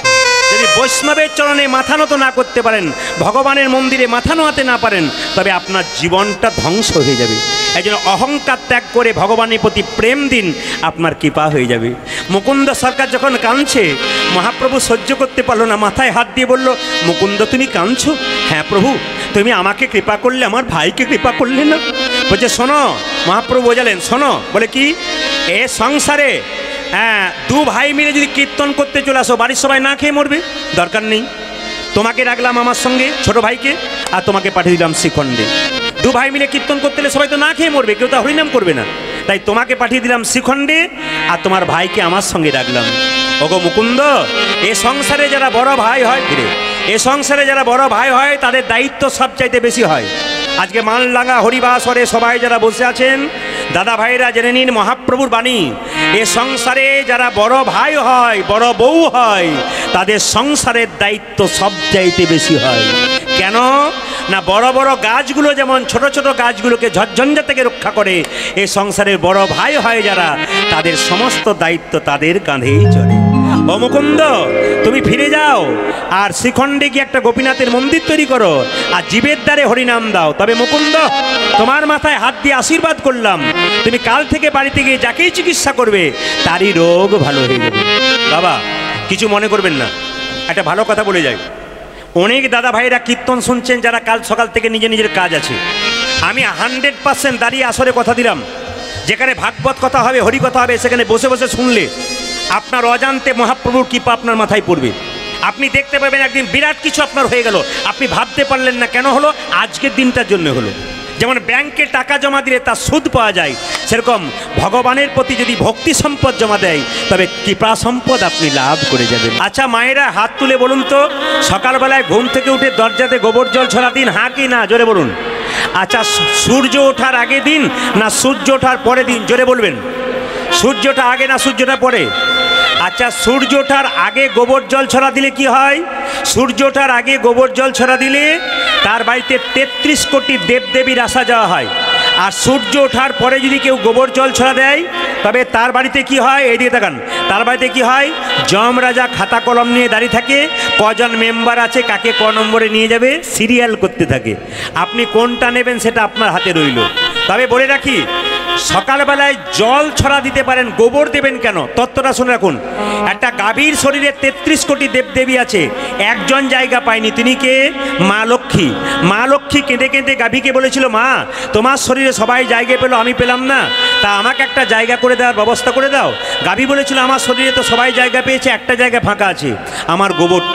যদি বৈষ্ণবের চরণে মাথা নত না করতে পারেন, ভগবানের মন্দিরে মাথা নোয়াতে না পারেন, তবে আপনার জীবনটা ধ্বংস হয়ে যাবে। এই জন্য অহংকার ত্যাগ করে ভগবানের প্রতি প্রেম দিন, আপনার কৃপা হয়ে যাবে। মুকুন্দ সরকার যখন কাঁদছে, মহাপ্রভু সহ্য করতে পারলো না, মাথায় হাত দিয়ে বলল, মুকুন্দ তুমি কাঁদছো? হ্যাঁ প্রভু, তুমি আমাকে কৃপা করলে, আমার ভাইকে কৃপা করলে না। বলছে শোনো, মহাপ্রভু বোঝালেন, শোনো, বলে কি, এ সংসারে হ্যাঁ দু ভাই মিলে যদি কীর্তন করতে চলে আসো, বাড়ির সবাই না খেয়ে মরবে, দরকার নেই। তোমাকে রাখলাম আমার সঙ্গে, ছোট ভাইকে, আর তোমাকে পাঠিয়ে দিলাম শ্রীখণ্ডে। দু ভাই মিলে কীর্তন করতে এলে সবাই তো না খেয়ে মরবে, কেউ তো হরিনাম করবে না। তাই তোমাকে পাঠিয়ে দিলাম শ্রীখণ্ডে, আর তোমার ভাইকে আমার সঙ্গে রাখলাম। ওগো মুকুন্দ, এ সংসারে যারা বড় ভাই হয়, ফিরে এ সংসারে যারা বড় ভাই হয় তাদের দায়িত্ব সবচাইতে বেশি হয়। আজকে মানলাঙ্গা হরিবাসরে সবাই যারা বসে আছেন, দাদা ভাইরা জেনে নিন মহাপ্রভুর বাণী, এ সংসারে যারা বড় ভাই হয়, বড় বউ হয়, তাদের সংসারের দায়িত্ব সবচাইতে বেশি হয়। কেন না, বড় বড় গাছগুলো যেমন ছোট ছোট গাছগুলোকে ঝড়ঝঞ্ঝা থেকে রক্ষা করে, এ সংসারের বড় ভাই হয় যারা, তাদের সমস্ত দায়িত্ব তাদের কাঁধেই চলে। ও মুকুন্দ, তুমি ফিরে যাও, আর শ্রীখণ্ডে গিয়ে একটা গোপীনাথের মন্দির তৈরি করো, আর জীবের দ্বারে হরিনাম দাও। তবে মুকুন্দ, তোমার মাথায় হাত দিয়ে আশীর্বাদ করলাম, তুমি কাল থেকে বাড়িতে গিয়ে যাকেই চিকিৎসা করবে তারই রোগ ভালো হয়ে যাবে। বাবা কিছু মনে করবেন না, একটা ভালো কথা বলে যাই। অনেক দাদা ভাইরা কীর্তন শুনছেন যারা কাল সকাল থেকে নিজে নিজের কাজ আছে। আমি হান্ড্রেড পার্সেন্ট দাঁড়িয়ে আসরে কথা দিলাম, যেখানে ভাগবত কথা হবে, হরি কথা হবে, সেখানে বসে বসে শুনলে আপনার অজান্তে মহাপ্রভুর কৃপা আপনার মাথায় পড়বে। আপনি দেখতে পাবেন একদিন বিরাট কিছু আপনার হয়ে গেল, আপনি ভাবতে পারলেন না কেন হলো, আজকের দিনটার জন্য হলো। যেমন ব্যাংকে টাকা জমা দিলে তার সুদ পাওয়া যায়, সেরকম ভগবানের প্রতি যদি ভক্তি সম্পদ জমা দেয় তবে কৃপা সম্পদ আপনি লাভ করে যাবেন। আচ্ছা মায়েরা হাত তুলে বলুন তো, সকালবেলায় ঘুম থেকে উঠে দরজাতে গোবর জল ছড়া দিন, হ্যাঁ কি না, জোরে বলুন। আচ্ছা সূর্য ওঠার আগে দিন না সূর্য ওঠার পরে দিন, জোরে বলবেন। সূর্যটা আগে না সূর্যটা পরে? আচ্ছা সূর্য ওঠার আগে গোবর জল ছড়া দিলে কি হয়? সূর্য ওঠার আগে গোবর জল ছড়া দিলে তার বাড়িতে তেত্রিশ কোটি দেবদেবীর আসা যাওয়া হয়। আর সূর্য ওঠার পরে যদি কেউ গোবর জল ছড়া দেয় তবে তার বাড়িতে কি হয়, এইদিকে তাকান, তার বাড়িতে কি হয়, যম রাজা খাতা কলম নিয়ে দাঁড়িয়ে থাকে, কজন মেম্বার আছে কাকে ক নম্বরে নিয়ে যাবে সিরিয়াল করতে থাকে। আপনি কোনটা নেবেন সেটা আপনার হাতে রইল। তবে বলে রাখি, সকালবেলায় জল ছড়া দিতে পারেন, গোবর দেবেন কেন, তত্ত্বটা শুনে রাখুন। একটা গাভীর শরীরে তেত্রিশ কোটি দেবদেবী আছে, একজন জায়গা পায়নি, তিনি কে? মা লক্ষ্মী। মা লক্ষ্মী কেঁদে কেঁদে গাভীকে বলেছিল, মা তোমার শরীরে সবাই জায়গা পেলো, আমি পেলাম না, তা আমাকে একটা জায়গা করে দেওয়ার ব্যবস্থা করে দাও। গাভী বলেছিল, আমার শরীরে তো সবাই জায়গা পেয়েছে, একটা জায়গা ফাঁকা আছে, আমার গোবরটা।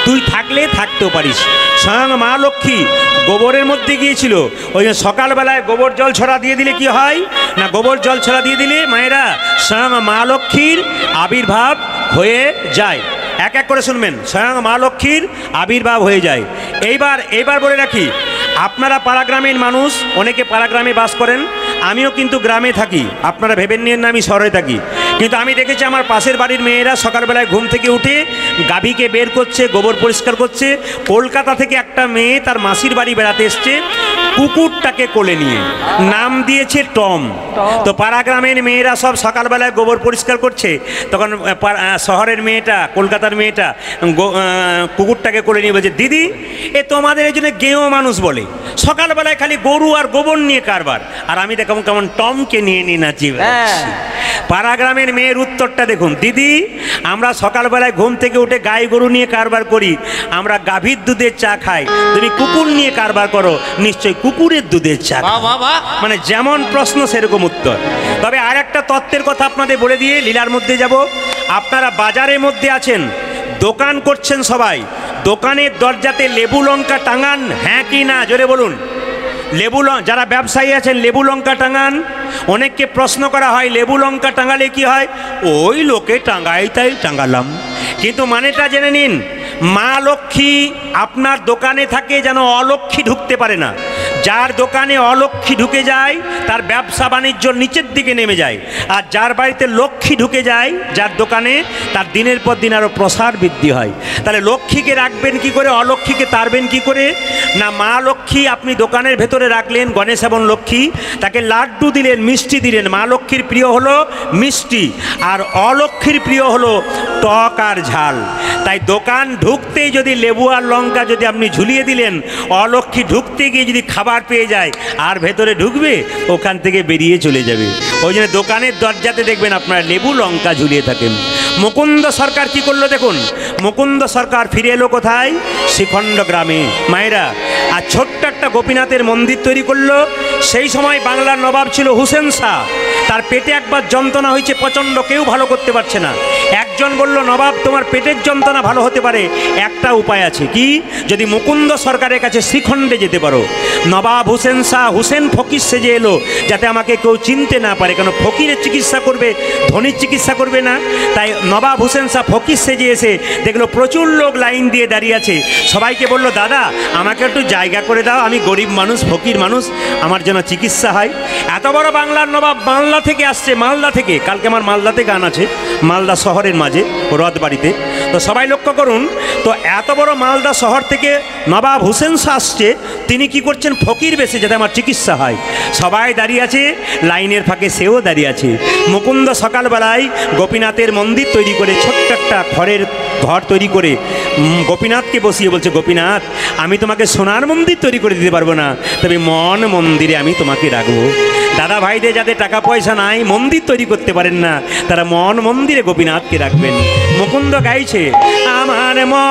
তুই থাকলে থাকতেও পারিস। স্বয়ং মা লক্ষ্মী গোবরের মধ্যে গিয়েছিল, ওই জন্য সকালবেলায় গোবর জল ছড়া দিয়ে দিলে কি হয় না, গোবর জল ছড়া দিয়ে দিলে মায়েরা স্বয়ং মা লক্ষ্মীর আবির্ভাব হয়ে যায়। এক এক করে শুনবেন, স্বয়ং মা লক্ষ্মীর আবির্ভাব হয়ে যায়। এইবার এইবার বলে রাখি, আপনারা পাড়াগ্রামের মানুষ, অনেকে পাড়াগ্রামে বাস করেন, আমিও কিন্তু গ্রামে থাকি, আপনারা ভেবেন নিয়েন না আমি শহরে থাকি। কিন্তু আমি দেখেছি আমার পাশের বাড়ির মেয়েরা সকালবেলায় ঘুম থেকে উঠে গাভীকে বের করছে, গোবর পরিষ্কার করছে। কলকাতা থেকে একটা মেয়ে তার মাসির বাড়ি বেড়াতে এসছে, কুকুরটাকে কোলে নিয়ে, নাম দিয়েছে টম। তো পাড়াগ্রামের মেয়েরা সব সকালবেলায় গোবর পরিষ্কার করছে, তখন পা- আহ, শহরের মেয়েটা, কলকাতার মেয়েটা গো- আহ, কুকুরটাকে কোলে নিয়ে বলছে, দিদি এ তোমাদের এই জন্য গেঁয়ো মানুষ বলে, সকালবেলায় খালি গরু আর গোবর নিয়ে কারবার, আর আমি দেখলাম কেমন টমকে নিয়ে নিয়ে নাচি বেড়াচ্ছি। পাড়াগ্রামের মেয়ের উত্তরটা দেখুন, দিদি আমরা সকালবেলায় ঘুম থেকে উঠে গাই গরু নিয়ে কারবার করি, আমরা গাভীর দুধের চা খাই, তুমি কুকুর নিয়ে কারবার করো, নিশ্চয়ই কুকুরের দুধের চা খাও। বাহ বাহ বাহ। মানে যেমন প্রশ্ন সেরকম উত্তর। তবে আর একটা তত্ত্বের কথা আপনাদের বলে দিয়ে লীলার মধ্যে যাব। আপনারা বাজারের মধ্যে আছেন, দোকান করছেন সবাই, দোকানের দরজাতে লেবু লঙ্কা টাঙান, হ্যাঁ কি না জোরে বলুন। লেবু ল- যারা ব্যবসায়ী আছেন লেবু লঙ্কা টাঙান। অনেককে প্রশ্ন করা হয় লেবু লঙ্কা টাঙালে কি হয়, ওই লোকে টাঙাই তাই টাঙালাম। কিন্তু মানেটা জেনে নিন, মা লক্ষ্মী আপনার দোকানে থাকে যেন অলক্ষ্মী ঢুকতে পারে না। যার দোকানে অলক্ষ্মী ঢুকে যায় তার ব্যবসা বাণিজ্য নিচের দিকে নেমে যায়, আর যার বাড়িতে লক্ষ্মী ঢুকে যায় যার দোকানে, তার দিনের পর দিন আরও প্রসার বৃদ্ধি হয়। তাহলে লক্ষ্মীকে রাখবেন কি করে, অলক্ষ্মীকে তাড়বেন কি করে? না, মা লক্ষ্মী আপনি দোকানের ভেতরে রাখলেন, গণেশ এবং লক্ষ্মী, তাকে লাড্ডু দিলেন, মিষ্টি দিলেন। মা লক্ষ্মীর প্রিয় হলো মিষ্টি, আর অলক্ষ্মীর প্রিয় হলো টক আর ঝাল। তাই দোকান ঢুকতেই যদি লেবু আর লঙ্কা যদি আপনি ঝুলিয়ে দিলেন, অলক্ষ্মী ঢুকতে গিয়ে যদি খাবার পেয়ে যায় আর ভেতরে ঢুকবে, ওখান থেকে বেরিয়ে চলে যাবে। ওই জন্য দোকানের দরজাতে দেখবেন আপনারা লেবু লঙ্কা ঝুলিয়ে থাকেন। মুকুন্দ সরকার কি করলো দেখুন, মুকুন্দ সরকার ফিরে এলো কোথায়, শ্রীখণ্ড গ্রামে মায়েরা, আর ছোট্ট একটা গোপীনাথের মন্দির তৈরি করলো। সেই সময় বাংলার নবাব ছিল হুসেন শাহ, তার পেটে একবার যন্ত্রণা হয়েছে প্রচণ্ড, কেউ ভালো করতে পারছে না। একজন বলল, নবাব তোমার পেটের যন্ত্রণা ভালো হতে পারে, একটা উপায় আছে, কি? যদি মুকুন্দ সরকারের কাছে শ্রীখণ্ডে যেতে পারো। নবাব হুসেন শাহ হুসেন ফকির সেজে এলো, যাতে আমাকে কেউ চিনতে না পারে, কেন ফকিরের চিকিৎসা করবে, ধনির চিকিৎসা করবে না। তাই নবাব হুসেন শাহ ফকির সেজে এসে দেখলো প্রচুর লোক লাইন দিয়ে দাঁড়িয়ে আছে। সবাইকে বলল, দাদা আমাকে একটু জায়গা করে দাও, আমি গরিব মানুষ, ফকির মানুষ, আমার জন্য চিকিৎসা হয়। এত বড় বাংলার নবাব মালদা থেকে আসছে, মালদা থেকে, কালকে আমার মালদাতে গান আছে, মালদা শহরের মাঝে রথবাড়িতে। তো সবাই লক্ষ্য করুন, তো এত বড় মালদা শহর থেকে নবাব হুসেন শাহ আসছে, তিনি কি করছেন, ফকির বেশে, যাতে আমার চিকিৎসা হয়। সবাই দাঁড়িয়ে আছে, লাইনের ফাঁকে সেও দাঁড়িয়ে আছে। মুকুন্দ সকালবেলায় গোপীনাথের মন্দির তৈরি করে, ছোট্ট একটা ঘরের ঘর তৈরি করে উম, গোপীনাথকে বসিয়ে বলছে, গোপীনাথ আমি তোমাকে সোনার মন্দির তৈরি করে দিতে পারবো না, তবে মন মন্দিরে আমি তোমাকে রাখবো। দাদা ভাইদের যাদের টাকা পয়সা নাই, মন্দির তৈরি করতে পারেন না, তারা মন মন্দিরে গোপীনাথকে রাখবেন। মুকুন্দ গাইছে, আমার মন,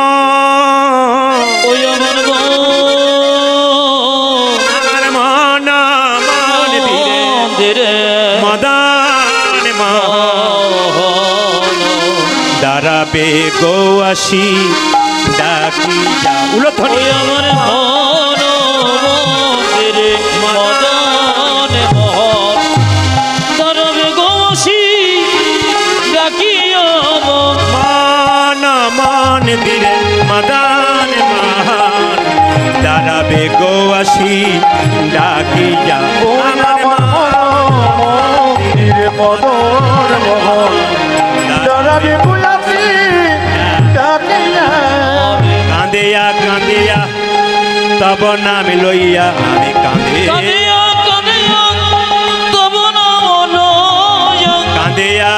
ওই আমার মন, আমার মন মন ধীরে, মদন মোহন দাঁড়াবে গো আসি ডাকি যা উলধ্বনি। ওই আমার মন মন্দিরে মদন মোহন দাঁড়াবে গোসি ডাকিও মন মন ধীরে মদন মোহন দাঁড়াবে গো আসি ডাকি যা আমার মন্দিরে মদন মোহন দাঁড়াবে গুলাপি ডাকিয়া। কাঁদিয়া কাঁদিয়া তব নাম লইয়া আমি কাঁদে, কাঁদিয়া কাঁদিয়া তব নাম লইয়া, কাঁদিয়া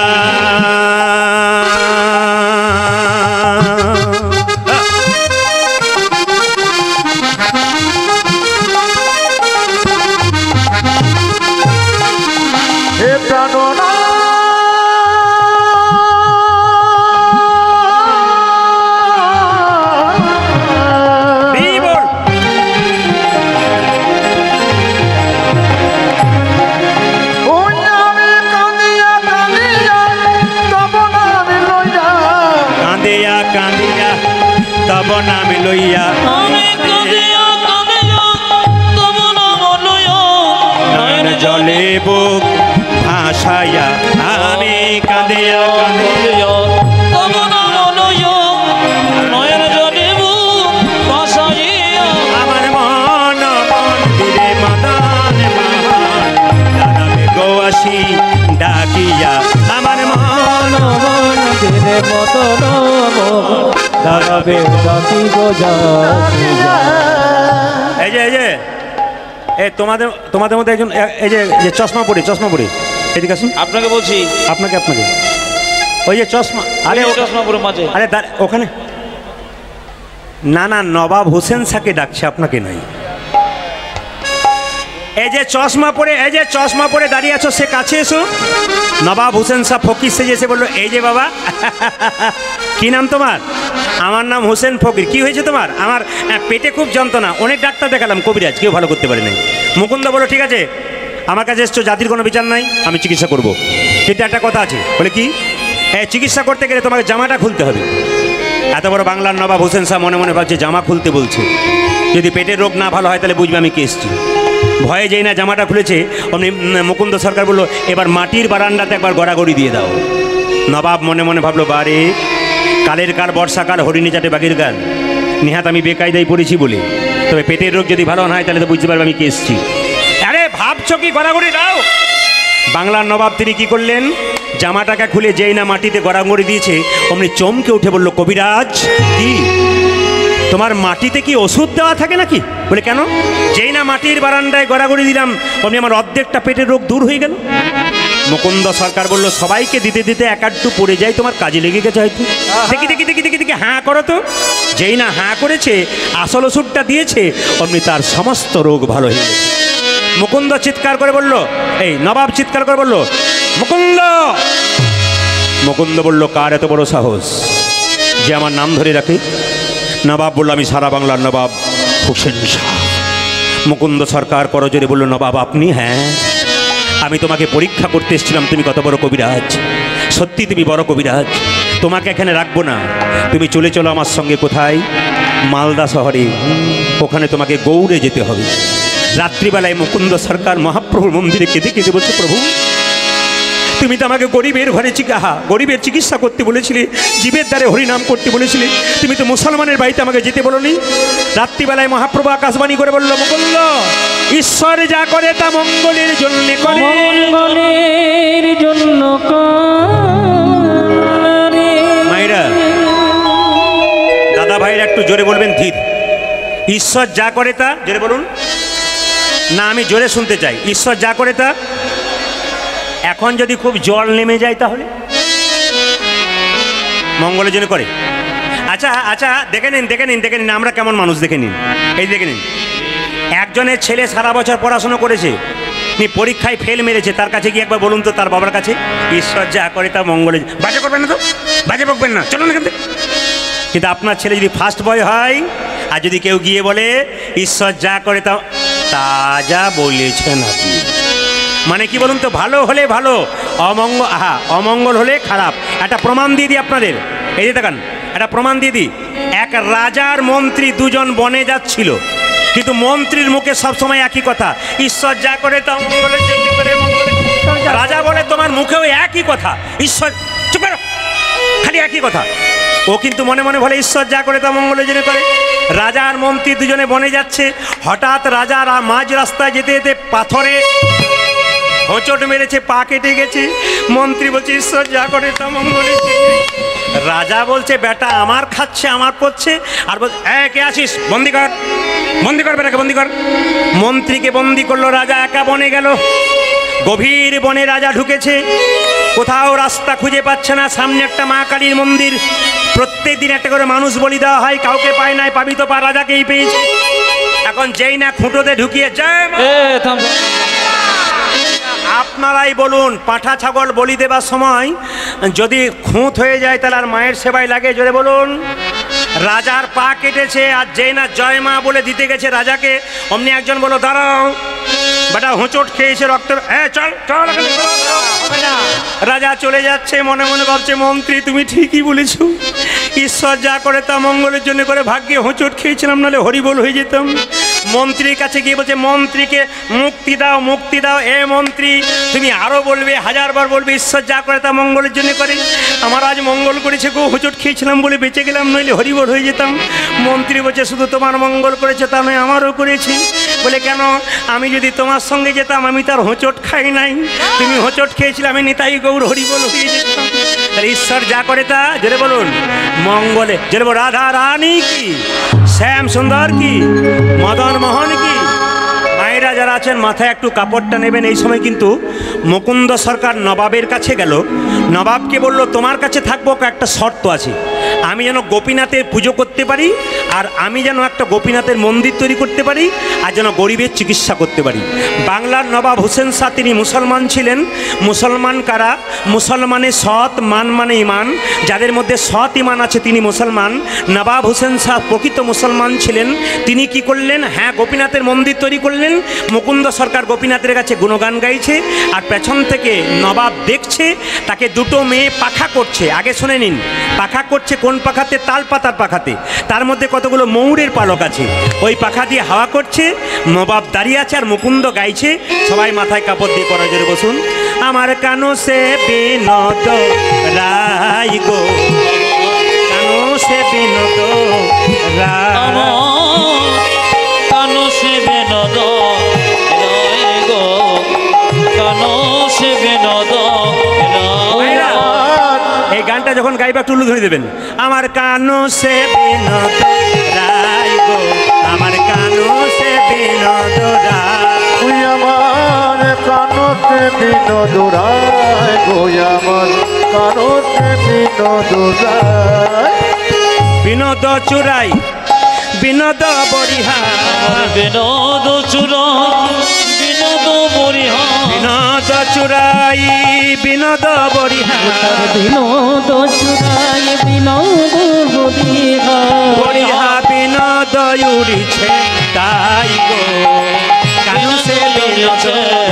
হে প্রাণনা বল। তব নাম লইয়া আমি কাঁদিয়া কাঁদিয়া তব নাম লইয়া নয়ন জলে বুক ভাসাইয়া আমি কাঁদিয়া কাঁদিয়া তব নাম লইয়া নয়ন জলে বুক ভাসাইয়া আমার মন মন্দিরে মদন মোহন দানবে গোয়াসি ডাকিয়া আমার মন মন্দিরে মতন দাঁড়াবে জাতি গোজা এই যে এই যে এই তোমাদের তোমাদের মধ্যে একজন এ- এই যে যে চশমা পরে চশমা পরে এদিকে আসুন আপনাকে বলছি আপনাকে আপনাকে ওই যে চশমা আরে আরে ও- চশমাপুর মাঝে আরে দা- ওখানে না না নবাব হোসেন শাহকে ডাকছে আপনাকে নয় এই যে চশমা পরে এই যে চশমা পরে দাঁড়িয়ে আছো সে কাছে এসো নবাব হোসেন শাহ ফকির সেজে এসে বললো এই যে বাবা কি নাম তোমার আমার নাম হোসেন ফকির কি হয়েছে তোমার আমার আহ, পেটে খুব যন্ত্রণা অনেক ডাক্তার দেখালাম কবিরাজ কেউ ভালো করতে পারে নাই মুকুন্দ বলো ঠিক আছে আমার কাছে এসছো জাতির কোনো বিচার নাই আমি চিকিৎসা করব কিন্তু একটা কথা আছে বলে কি হ্যাঁ চিকিৎসা করতে গেলে তোমাকে জামাটা খুলতে হবে এত বড় বাংলার নবাব হোসেন শাহ মনে মনে ভাবছে জামা খুলতে বলছে যদি পেটের রোগ না ভালো হয় তাহলে বুঝবে আমি কে এসছি ভয়ে যেই না জামাটা খুলেছে অমনি উম, মুকুন্দ সরকার বললো এবার মাটির বারান্দাতে একবার গড়াগড়ি দিয়ে দাও নবাব মনে মনে ভাবলো বারে কালের কাল বর্ষাকাল হরিণী চাটে বাঘের গাল নিহাত আমি বেকায়দায় পড়েছি বলে তবে পেটের রোগ যদি ভালো না হয় তাহলে তো বুঝতে পারবে আমি কে এসছি আরে ভাবছো কি গড়াগড়ি দাও বাংলার নবাব তিনি কি করলেন জামাটাকে খুলে যেই না মাটিতে গড়াগড়ি দিয়েছে অমনি চমকে উঠে বলল কবিরাজ কি তোমার মাটিতে কি ওষুধ দেওয়া থাকে নাকি বলে কেন যেই না মাটির বারান্দায় গড়াগড়ি দিলাম অমনি আমার অর্ধেকটা পেটের রোগ দূর হয়ে গেল মুকুন্দ সরকার বলল সবাইকে দিতে দিতে এক আধটু পড়ে যায় তোমার কাজে লেগে গেছে হয়তো দেখি দেখি দেখি দেখি দেখি হাঁ করো তো যেই না হাঁ করেছে আসল ওষুধটা দিয়েছে অমনি তার সমস্ত রোগ ভালো হয়ে গেছে মুকুন্দ চিৎকার করে বলল এই নবাব চিৎকার করে বলল মুকুন্দ মুকুন্দ বলল কার এত বড় সাহস যে আমার নাম ধরে রাখে নবাব বলল আমি সারা বাংলার নবাব হোসেন শাহ মুকুন্দ সরকার করজোরে বলল নবাব আপনি হ্যাঁ আমি তোমাকে পরীক্ষা করতে এসেছিলাম তুমি কত বড় কবিরাজ সত্যি তুমি বড় কবিরাজ তোমাকে এখানে রাখবো না তুমি চলে চলো আমার সঙ্গে কোথায় মালদা শহরে ওখানে তোমাকে গৌড়ে যেতে হবে রাত্রিবেলায় মুকুন্দ সরকার মহাপ্রভুর মন্দিরে কেঁদে কেঁদে বলছে প্রভু তুমি তো আমাকে গরিবের ঘরে চিকিৎসা গরিবের চিকিৎসা করতে বলেছিলে জীবের দ্বারে হরিনাম করতে বলেছিলে তুমি তো মুসলমানের বাড়িতে আমাকে যেতে বলোনি রাত্রিবেলায় মহাপ্রভু আকাশবাণী করে বলল মুকুন্দ ঈশ্বর যা করে তা মঙ্গলের জন্য করে মঙ্গলের জন্য করে। মায়েরা দাদা ভাইরা একটু জোরে বলবেন ধীর ঈশ্বর যা করে তা জোরে বলুন না আমি জোরে শুনতে চাই ঈশ্বর যা করে তা এখন যদি খুব জল নেমে যায় তাহলে মঙ্গলের জন্য করে আচ্ছা আচ্ছা দেখে নিন দেখে নিন দেখে নিন আমরা কেমন মানুষ দেখে নিন এই দেখে নিন একজনের ছেলে সারা বছর পড়াশোনা করেছে নি পরীক্ষায় ফেল মেরেছে তার কাছে গিয়ে একবার বলুন তো তার বাবার কাছে ঈশ্বর যা করে তা মঙ্গলে বাজে করবেন না তো বাজে বকবেন না চলুন এখান থেকে কিন্তু আপনার ছেলে যদি ফার্স্ট বয় হয় আর যদি কেউ গিয়ে বলে ঈশ্বর যা করে তা তা যা বলেছেন আপনি মানে কি বলুন তো ভালো হলে ভালো অমঙ্গল আহা অমঙ্গল হলে খারাপ একটা প্রমাণ দিয়ে দিই আপনাদের এই যে দেখান একটা প্রমাণ দিয়ে দিই এক রাজার মন্ত্রী দুজন বনে যাচ্ছিল কিন্তু মন্ত্রীর মুখে সবসময় একই কথা ঈশ্বর যা করে তা মঙ্গলের জন্য করে মঙ্গলের জন্য। রাজা বলে তোমার মুখেও একই কথা ঈশ্বর চুপ করো খালি একই কথা ও কিন্তু মনে মনে বলে ঈশ্বর যা করে তা মঙ্গলের জন্য করে রাজা আর মন্ত্রী দুজনে বনে যাচ্ছে হঠাৎ রাজার মাঝ রাস্তায় যেতে যেতে পাথরে হোঁচট মেরেছে পা কেটে গেছে মন্ত্রী বলছে ঈশ্বর যা করে তা মঙ্গলের জন্য। রাজা বলছে বেটা আমার খাচ্ছে আমার পড়ছে আর বল এ কে আসিস বন্দি কর বন্দি কর বেটাকে বন্দি কর মন্ত্রীকে বন্দি করলো রাজা একা বনে গেল গভীর বনে রাজা ঢুকেছে কোথাও রাস্তা খুঁজে পাচ্ছে না সামনে একটা মা কালীর মন্দির প্রত্যেক দিন একটা করে মানুষ বলি দেওয়া হয় কাউকে পায় নাই পাবি তো পা রাজাকেই পেয়েছে এখন যেই না খুঁটোতে ঢুকিয়ে যায় এ থাম আপনারাই বলুন পাঁঠা ছাগল বলি দেবার সময় যদি খুঁত হয়ে যায় তাহলে আর মায়ের সেবায় লাগে জোরে বলুন রাজার পা কেটেছে আর যেই না জয় মা বলে দিতে গেছে রাজাকে অমনি একজন বলো দাঁড়াও বেটা হোঁচট খেয়েছে রক্ত হ্যাঁ চল চল এখান থেকে, চল, চল। রাজা চলে যাচ্ছে, মনে মনে ভাবছে মন্ত্রী তুমি ঠিকই বলেছ, ঈশ্বর যা করে তা মঙ্গলের জন্য করে, ভাগ্যে হোঁচট খেয়েছিলাম নাহলে হরিবোল হয়ে যেতাম। মন্ত্রীর কাছে গিয়ে বলছে মন্ত্রীকে মুক্তি দাও, মুক্তি দাও। এ মন্ত্রী তুমি আরো বলবে, হাজারবার বলবে ঈশ্বর যা করে তা মঙ্গলের জন্য করে, আমার আজ মঙ্গল করেছে গো, হোঁচট খেয়েছিলাম বলে বেঁচে গেলাম, নইলে হরিবোল হয়ে যেতাম। মন্ত্রী বলছে শুধু তোমার মঙ্গল করেছে তা নয় আমারও করেছি। বলে কেন? আমি যদি তোমার সঙ্গে যেতাম আমি তার হোঁচট খাই নাই, তুমি হোঁচট খেয়েছিলে, আমি নিতাই গৌর হরিবোল হয়ে যেতাম। তাহলে ঈশ্বর যা করে তা জোরে বলুন মঙ্গলে। জোরে বল রাধা রানী কি, শ্যাম সুন্দর কি, মদন মোহন কি। মায়েরা যারা আছেন মাথায় একটু কাপড়টা নেবেন। এই সময় কিন্তু মুকুন্দ সরকার নবাবের কাছে গেল, নবাবকে বলল তোমার কাছে থাকবো, একটা শর্ত আছে, আমি যেন গোপীনাথের পুজো করতে পারি, আর আমি যেন একটা গোপীনাথের মন্দির তৈরি করতে পারি, আর যেন গরিবের চিকিৎসা করতে পারি। বাংলার নবাব হোসেন শাহ তিনি মুসলমান ছিলেন। মুসলমান কারা? মুসলমানের সৎ, মান মানে ইমান, যাদের মধ্যে সৎ ইমান আছে তিনি মুসলমান। নবাব হোসেন শাহ প্রকৃত মুসলমান ছিলেন। তিনি কি করলেন? হ্যাঁ, গোপীনাথের মন্দির তৈরি করলেন। মুকুন্দ সরকার গোপীনাথের কাছে গুণগান গাইছে, আর পেছন থেকে নবাব দেখছে তাকে দুটো মেয়ে পাখা করছে। আগে শুনে নিন, পাখা করছে কোন পাখাতে? তাল পাতার পাখাতে, তার মধ্যে কতগুলো ময়ূরের পালক আছে, ওই পাখা দিয়ে হাওয়া করছে। নবাব দাঁড়িয়ে আছে আর মুকুন্দ গাইছে। সবাই মাথায় কাপড় দিয়ে করা জোরে বসুন। আমার কানো সে বিনোদ রায় গো, কানো সে বিনোদ রায়, কানো সে বিনোদ রায় গো, কানো সে বিনোদ ভাইরা, এই গানটা যখন গাইবা টুলু ধরে দেবেন। আমার কানো সে বিনোদ রায় গো, আমার কানো সে বিনোদ রায়, তুই আমার কানতে বিনোদ রায় গো, আমার কানতে বিনোদ রায়। বিনোদ চুরাই বিনোদ বরিহার, বিনোদ চুরা বিনোদ বরিহা, বিনোদ চুরাই বিনোদ বরিহার, বিনোদ চুরাই বিনোদ বরিহা, বরিহা বিনোদ উড়িছে তাই গো, কানু সে বিনোদ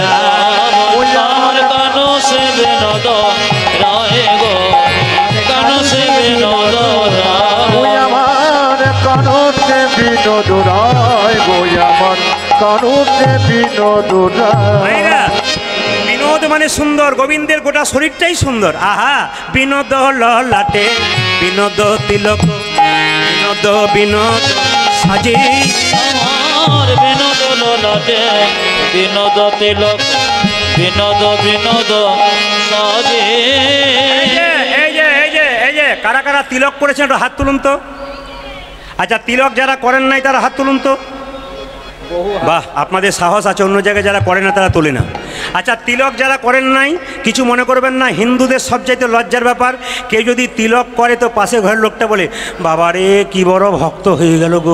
আমার কানো সে বিনোদ রায় গো, কানো সে বিনোদ তুই আমার কানতে বিনোদ রায় গো, আমার কানতে বিনোদ রায়। ভাইরা, বিনোদ মানে সুন্দর, গোবিন্দের গোটা শরীরটাই সুন্দর। আহা, বিনোদ ললাটে বিনোদ তিলক, বিনোদ বিনোদ সাজে, আমার বিনোদ ললাটে বিনোদ তিলক, বিনোদ বিনোদ সাজে। এই যে এই যে এই যে এই যে কারা কারা তিলক করেছেন একটু হাত তুলুন তো। আচ্ছা, তিলক যারা করেন নাই তারা হাত তুলুন তো। বাহ, আপনাদের সাহস আছে, অন্য জায়গায় যারা করে না তারা তোলে না। আচ্ছা, তিলক যারা করেন নাই কিছু মনে করবেন না, হিন্দুদের সবচাইতে লজ্জার ব্যাপার, কেউ যদি তিলক করে তো পাশে ঘরের লোকটা বলে বাবারে কি বড় ভক্ত হয়ে গেল গো।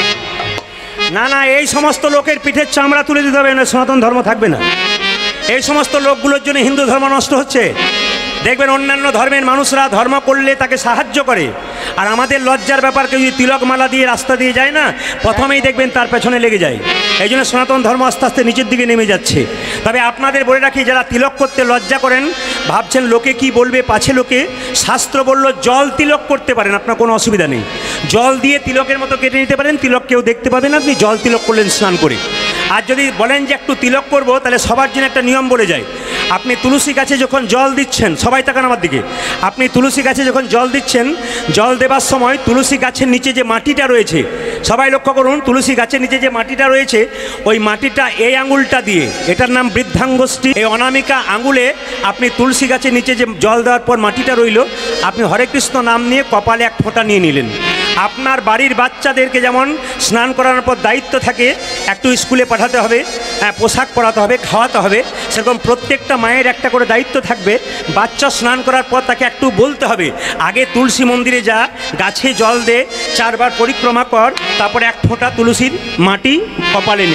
না না, এই সমস্ত লোকের পিঠের চামড়া তুলে দিতে হবে, না সনাতন ধর্ম থাকবে না। এই সমস্ত লোকগুলোর জন্য হিন্দু ধর্ম নষ্ট হচ্ছে। দেখবেন অন্যান্য ধর্মের মানুষরা ধর্ম করলে তাকে সাহায্য করে, আর আমাদের লজ্জার ব্যাপার, কেউ যদি তিলক মালা দিয়ে রাস্তা দিয়ে যায় না, প্রথমেই দেখবেন তার পেছনে লেগে যায়। এই জন্য সনাতন ধর্ম আস্তে আস্তে নিচের দিকে নেমে যাচ্ছে। তবে আপনাদের বলে রাখি, যারা তিলক করতে লজ্জা করেন, ভাবছেন লোকে কি বলবে, পাছে লোকে, শাস্ত্র বলল জল তিলক করতে পারেন, আপনার কোনো অসুবিধা নেই। জল দিয়ে তিলকের মতো কেটে নিতে পারেন, তিলক কেউ দেখতে পাবেন, আপনি জল তিলক করলেন স্নান করে। আর যদি বলেন যে একটু তিলক করবো, তাহলে সবার জন্য একটা নিয়ম বলে যায়। আপনি তুলসী গাছে যখন জল দিচ্ছেন, সবাই তাকান আমার দিকে, আপনি তুলসী গাছে যখন জল দিচ্ছেন, জল দেবার সময় তুলসী গাছের নিচে যে মাটিটা রয়েছে, সবাই লক্ষ্য করুন, তুলসী গাছের নিচে যে মাটিটা রয়েছে, ওই মাটিটা এই আঙুলটা দিয়ে, এটার নাম বৃদ্ধাঙ্গুষ্ঠী, এই অনামিকা আঙুলে আপনি তুলসী গাছের নিচে যে জল দেওয়ার পর মাটিটা রইল, আপনি হরে কৃষ্ণ নাম নিয়ে কপালে এক ফোঁটা নিয়ে নিলেন। আপনার বাড়ির বাচ্চাদেরকে যেমন স্নান করানোর পর দায়িত্ব থাকে, একটু স্কুলে পাঠাতে হবে, হ্যাঁ, পোশাক পরাতে হবে, খাওয়াতে হবে, সেরকম প্রত্যেকটা মায়ের একটা করে দায়িত্ব থাকবে। বাচ্চা স্নান করার পর তাকে একটু বলতে হবে, আগে তুলসী মন্দিরে যা, গাছে জল দে, চারবার পরিক্রমা কর, তারপরে এক ফোঁটা তুলসীর মাটি কপালে নে।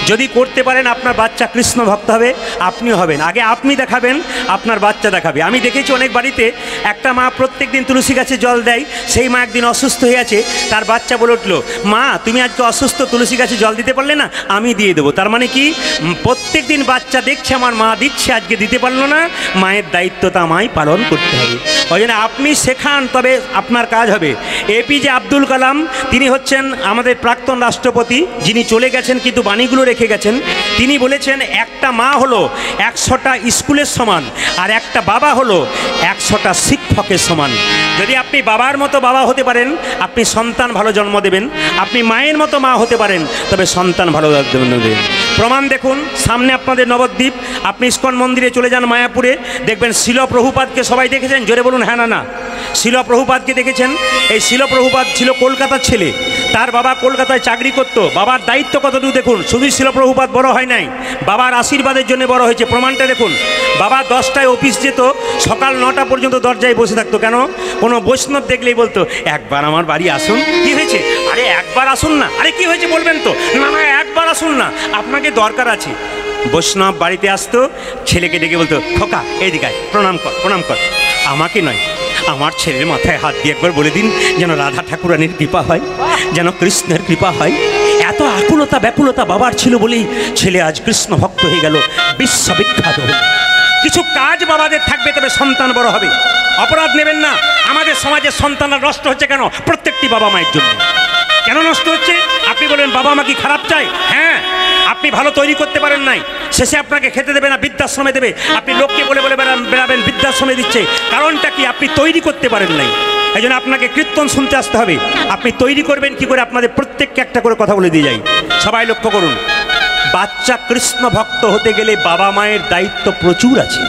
যদি করতে পারেন আপনার বাচ্চা কৃষ্ণ ভক্ত হবে, আপনিও হবেন। আগে আপনি দেখাবেন, আপনার বাচ্চা দেখাবে। আমি দেখেছি অনেক বাড়িতে একটা মা প্রত্যেক দিন তুলসী গাছে জল দেয়, সেই মা একদিন অসুস্থ হয়ে আছে, তার বাচ্চা বলে উঠলো, মা তুমি আজকে অসুস্থ, তুলসী গাছে জল দিতে পারলে না, আমি দিয়ে দেবো। তার মানে কি, প্রত্যেক দিন বাচ্চা দেখছে আমার মা দিচ্ছে, আজকে দিতে পারলো না, মায়ের দায়িত্বটা আমায় পালন করতে হবে। ওই জন্য আপনি শেখান, তবে আপনার কাজ হবে। এপিজে আব্দুল কালাম তিনি হচ্ছেন আমাদের প্রাক্তন রাষ্ট্রপতি, যিনি চলে গেছেন কিন্তু বাণীগুলো রেখে গেছেন। তিনি বলেছেন একটা মা হলো একশোটা স্কুলের সমান, আর একটা বাবা হলো একশোটা শিক্ষকের সমান। যদি আপনি বাবার মতো বাবা হতে পারেন, আপনি সন্তান ভালো জন্ম দেবেন। আপনি মায়ের মতো মা হতে পারেন, তবে সন্তান ভালো জন্ম দেবেন। প্রমাণ দেখুন, সামনে আপনাদের নবদ্বীপ, আপনি ইস্কন মন্দিরে চলে যান মায়াপুরে, দেখবেন শিল প্রভুপাদকে সবাই দেখেছেন, জোরে বলুন হ্যাঁ না না। শিল প্রভুপাদকে দেখেছেন? এই শিল প্রভুপাদ ছিল কলকাতার ছেলে, তার বাবা কলকাতায় চাকরি করতো। বাবার দায়িত্ব কতটুকু দেখুন। শুধু শিল প্রভুপাদ বড় হয় নাই, বাবার আশীর্বাদের জন্য বড় হয়েছে। প্রমাণটা দেখুন, বাবা দশটায় অফিস যেত, সকাল নটা পর্যন্ত দরজায় বসে থাকতো। কেন? কোনো বৈষ্ণব দেখলেই বলতো, একবার আমার বাড়ি আসুন। কি হয়েছে? আরে একবার আসুন না। আরে কি হয়েছে বলবেন তো? না না একবার আসুন না, আপনাকে দরকার আছে। বৈষ্ণব বাড়িতে আসতো, ছেলেকে ডেকে বলতো, খোকা এইদিকে আয়, প্রণাম কর প্রণাম কর। আমাকে নয়, আমার ছেলের মাথায় হাত দিয়ে একবার বলে দিন, যেন রাধা ঠাকুরানীর কৃপা হয়, যেন কৃষ্ণের কৃপা হয়। এত আকুলতা ব্যাকুলতা বাবার ছিল বলেই ছেলে আজ কৃষ্ণ ভক্ত হয়ে গেল, বিশ্ববিখ্যাত হল। কিছু কাজ বাবাদের থাকবে, তবে সন্তান বড় হবে। অপরাধ নেবেন না। আমাদের সমাজের সন্তানরা নষ্ট হচ্ছে কেন? প্রত্যেকটি বাবা মায়ের জন্য। কেন নষ্ট হচ্ছে? আপনি বলেন বাবা মা কি খারাপ চাই? হ্যাঁ, আপনি ভালো তৈরি করতে পারেন নাই, শেষে আপনাকে খেতে দেবে না, বৃদ্ধাশ্রমে দেবে। আপনি লোককে বলে বলে বেড়াবেন বৃদ্ধাশ্রমে দিচ্ছে, কারণটা কি? আপনি তৈরি করতে পারেন নাই। এই জন্য আপনাকে কীর্তন শুনতে আসতে হবে। আপনি তৈরি করবেন কি করে? আপনাদের প্রত্যেককে একটা করে কথা বলে দিয়ে যাই। সবাই লক্ষ্য করুন, বাচ্চা কৃষ্ণ ভক্ত হতে গেলে বাবা মায়ের দায়িত্ব প্রচুর আছে।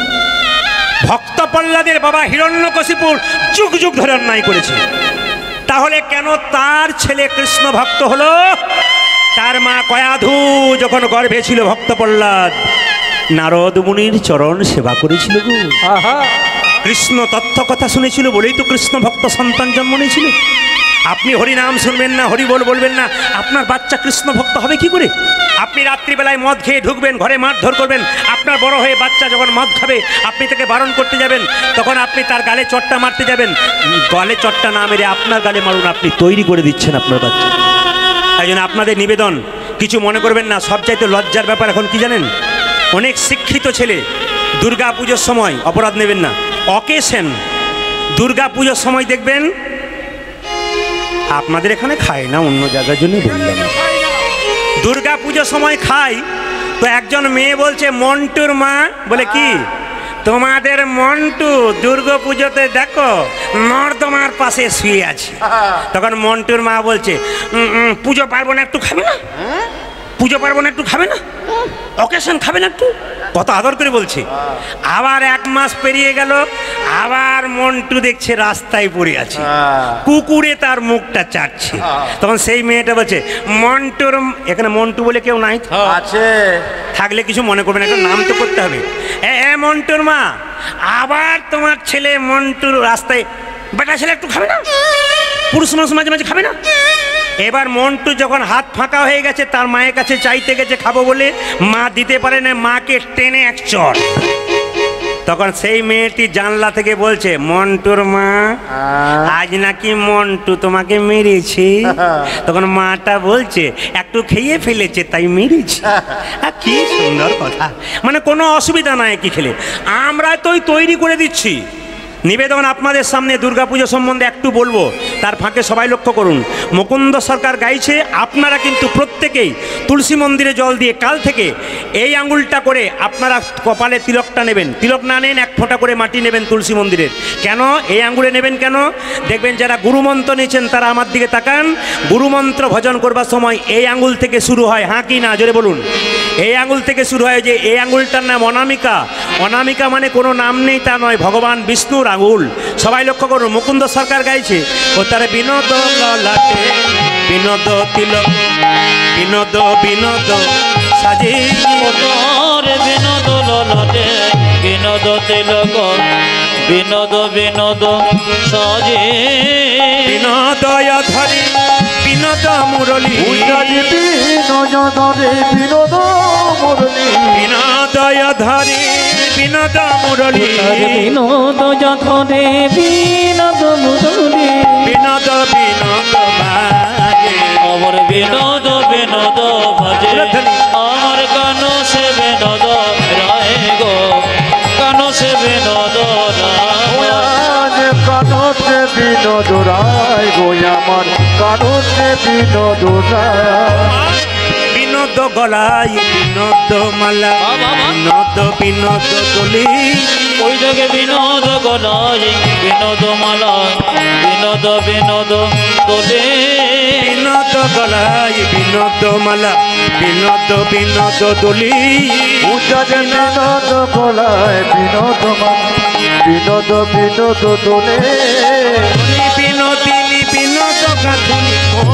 ভক্ত প্রহ্লাদের বাবা হিরণ্যকশিপুর যুগ যুগ ধরে অন্যায় করেছে, তাহলে কেন তার ছেলে কৃষ্ণ ভক্ত হলো? তার মা কয়াধু যখন গর্ভে ছিল, ভক্ত প্রহ্লাদ নারদ মুনির চরণ সেবা করেছিল গো। কৃষ্ণ তথ্য কথা শুনেছিল বলেই তো কৃষ্ণ ভক্ত সন্তান জন্ম নিয়েছিল। আপনি হরিনাম শুনবেন না, হরিবোল বলবেন না, আপনার বাচ্চা কৃষ্ণ ভক্ত হবে কি করে? আপনি রাত্রিবেলায় মদ খেয়ে ঢুকবেন, ঘরে মারধর করবেন। আপনার বড় হয়ে বাচ্চা যখন মদ খাবে, আপনি তাকে বারণ করতে যাবেন, তখন আপনি তার গালে চট্টা মারতে যাবেন। গালে চট্টা না মেরে আপনার গালে মারুন, আপনি তৈরি করে দিচ্ছেন আপনার বাচ্চা। তাই জন্য আপনাদের নিবেদন, কিছু মনে করবেন না। সবচাইতে লজ্জার ব্যাপার এখন কি জানেন? অনেক শিক্ষিত ছেলে দুর্গা পুজোর সময়, অপরাধ নেবেন না, অকেশন দুর্গা পুজোর সময় দেখবেন, আপনাদের এখানে খায় না, অন্য জায়গার জন্য বললাম, দুর্গা পুজোর সময় খায়। তো একজন মেয়ে বলছে, মন্টুর মা বলে, কি তোমাদের মন্টু দুর্গা পুজোতে দেখো নর্দমার পাশে শুয়ে আছে। তখন মন্টুর মা বলছে, পুজো পার্বণ একটু খাবে না? পুজো পার্বণ একটু খাবে না? অকেশন খাবে না একটু? কত আদর করে বলছে। আবার এক মাস পেরিয়ে গেল, আবার মন্টু দেখছে রাস্তায় পড়ে আছে, কুকুরে তার মুখটা চাটছে। তখন সেই মেয়েটা বলছে, মন্টুর, এখানে মন্টু বলে কেউ নাই আছে, থাকলে কিছু মনে করবেন, একটা নাম তো করতে হবে। এ মন্টুর মা, আবার তোমার ছেলে মন্টুর রাস্তায়, বেটা ছেলে একটু খাবে না? পুরুষ মানুষ মাঝে মাঝে খাবে না? এবার মন্টু যখন হাত ফাঁকা হয়ে গেছে, তার মায়ের কাছে চাইতে গেছে খাবো বলে, মা দিতে পারে না, মাকে টেনে এক চড়। তখন সেই মেয়েটি জানলা থেকে বলছে, মন্টুর মা, আজ নাকি মন্টু তোমাকে মেরেছে। তখন মাটা বলছে, একটু খেয়ে ফেলেছে তাই মেরেছে। কি সুন্দর কথা, মানে কোনো অসুবিধা নাই কি খেলে, আমরা তো তৈরি করে দিচ্ছি। নিবেদন আপনাদের সামনে দুর্গাপুজো সম্বন্ধে একটু বলবো, তার ফাঁকে সবাই লক্ষ্য করুন। মুকুন্দ সরকার গাইছে, আপনারা কিন্তু প্রত্যেকেই তুলসী মন্দিরে জল দিয়ে কাল থেকে এই আঙুলটা করে আপনারা কপালে তিলকটা নেবেন। তিলক না নেন, এক ফোঁটা করে মাটি নেবেন তুলসী মন্দিরের। কেন এই আঙুলে নেবেন? কেন দেখবেন যারা গুরুমন্ত্র নিয়েছেন তারা আমার দিকে তাকান। গুরুমন্ত্র ভজন করবার সময় এই আঙুল থেকে শুরু হয়, হ্যাঁ কি না জোরে বলুন। এই আঙুল থেকে শুরু হয়, যে এই আঙুলটার নাম অনামিকা। অনামিকা মানে কোনো নাম নেই তা নয়, ভগবান বিষ্ণুর আঙুল। সবাই লক্ষ্য করুন, মুকুন্দ সরকার গাইছে, ও তার বিনোদ ললাটে বিনোদ তিলক, বিনোদ বিনোদ সাজি, বিনোদ ললাটে বিনোদ তিলক, বিনোদ বিনোদ সাজি, বিনোদয় ধরি বিনোদ মুরলী উজাজি বিনোদ ধরে বিনোদ মুরলী বিনোদয় ধরে বিনোদ মুরলী বিনোদ যথরে বিনোদ মুরলী বিনোদ বিনোদ বাজে আমার বিনোদ বিনোদ ভজে আমার কান সে বিনোদ রায় গো কান সে বিনোদ রায় আজ কানতে বিনোদ রায় গো আমার কানতে বিনোদ রায় বিনোদ গলায় বিনোদ মালা বিনোদ বিনোদ দলি ওই জায়গায় বিনোদ গলায় বিনোদ মালা বিনোদ বিনোদ তোলে বিনোদ গলায় বিনোদ মালা বিনোদ বিনোদ দলি উজাজি বিনোদ গলায় বিনোদ মান বিনোদ বিনোদ দোলে বিনোদিনী বিনোদ গাঁথুনি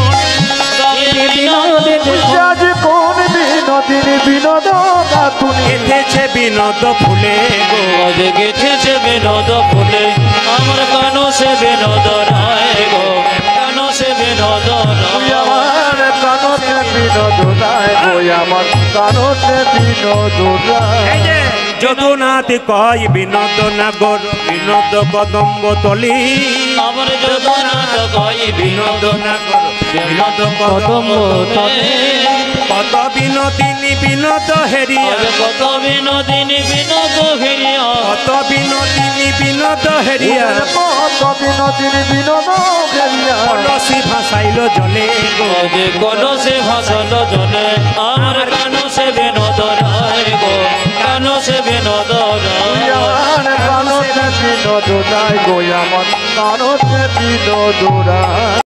বিনোদে আজ কোন বিনোদিনী বিনোদ গাতুনি এসেছে বিনোদ ফুলে গো আজ গেছেছে বিনোদ ফুলে আমার কান সে বিনোদ রায় গো কান সে বিনোদ রায় আমার কানতে বিনোদ রায় গো আমার কানতে বিনোদ এই যে রায় যদুনাথ কয় বিনোদ নাগর বিনোদ কদম্ব তলি আমার জগন্নাথ কই বিনোদ নাগর বিনোদ কদম তলে কত বিনোদিনী বিনোদ হেরিয়া আজ কত বিনোদিনী বিনোদ ঘেরিয়া কত বিনোদিনী বিনোদ হেরিয়া কত বিনোদিনী বিনোদ ঘেরিয়া কলসি ভাসাইল জলে গো আজ কলসে ভাসল জলে আমার কান সে বিনোদ রায় গো কান সে বিনোদ রায় আমার কানতে বিনোদ রায় গো আমার কানতে বিনোদ রায়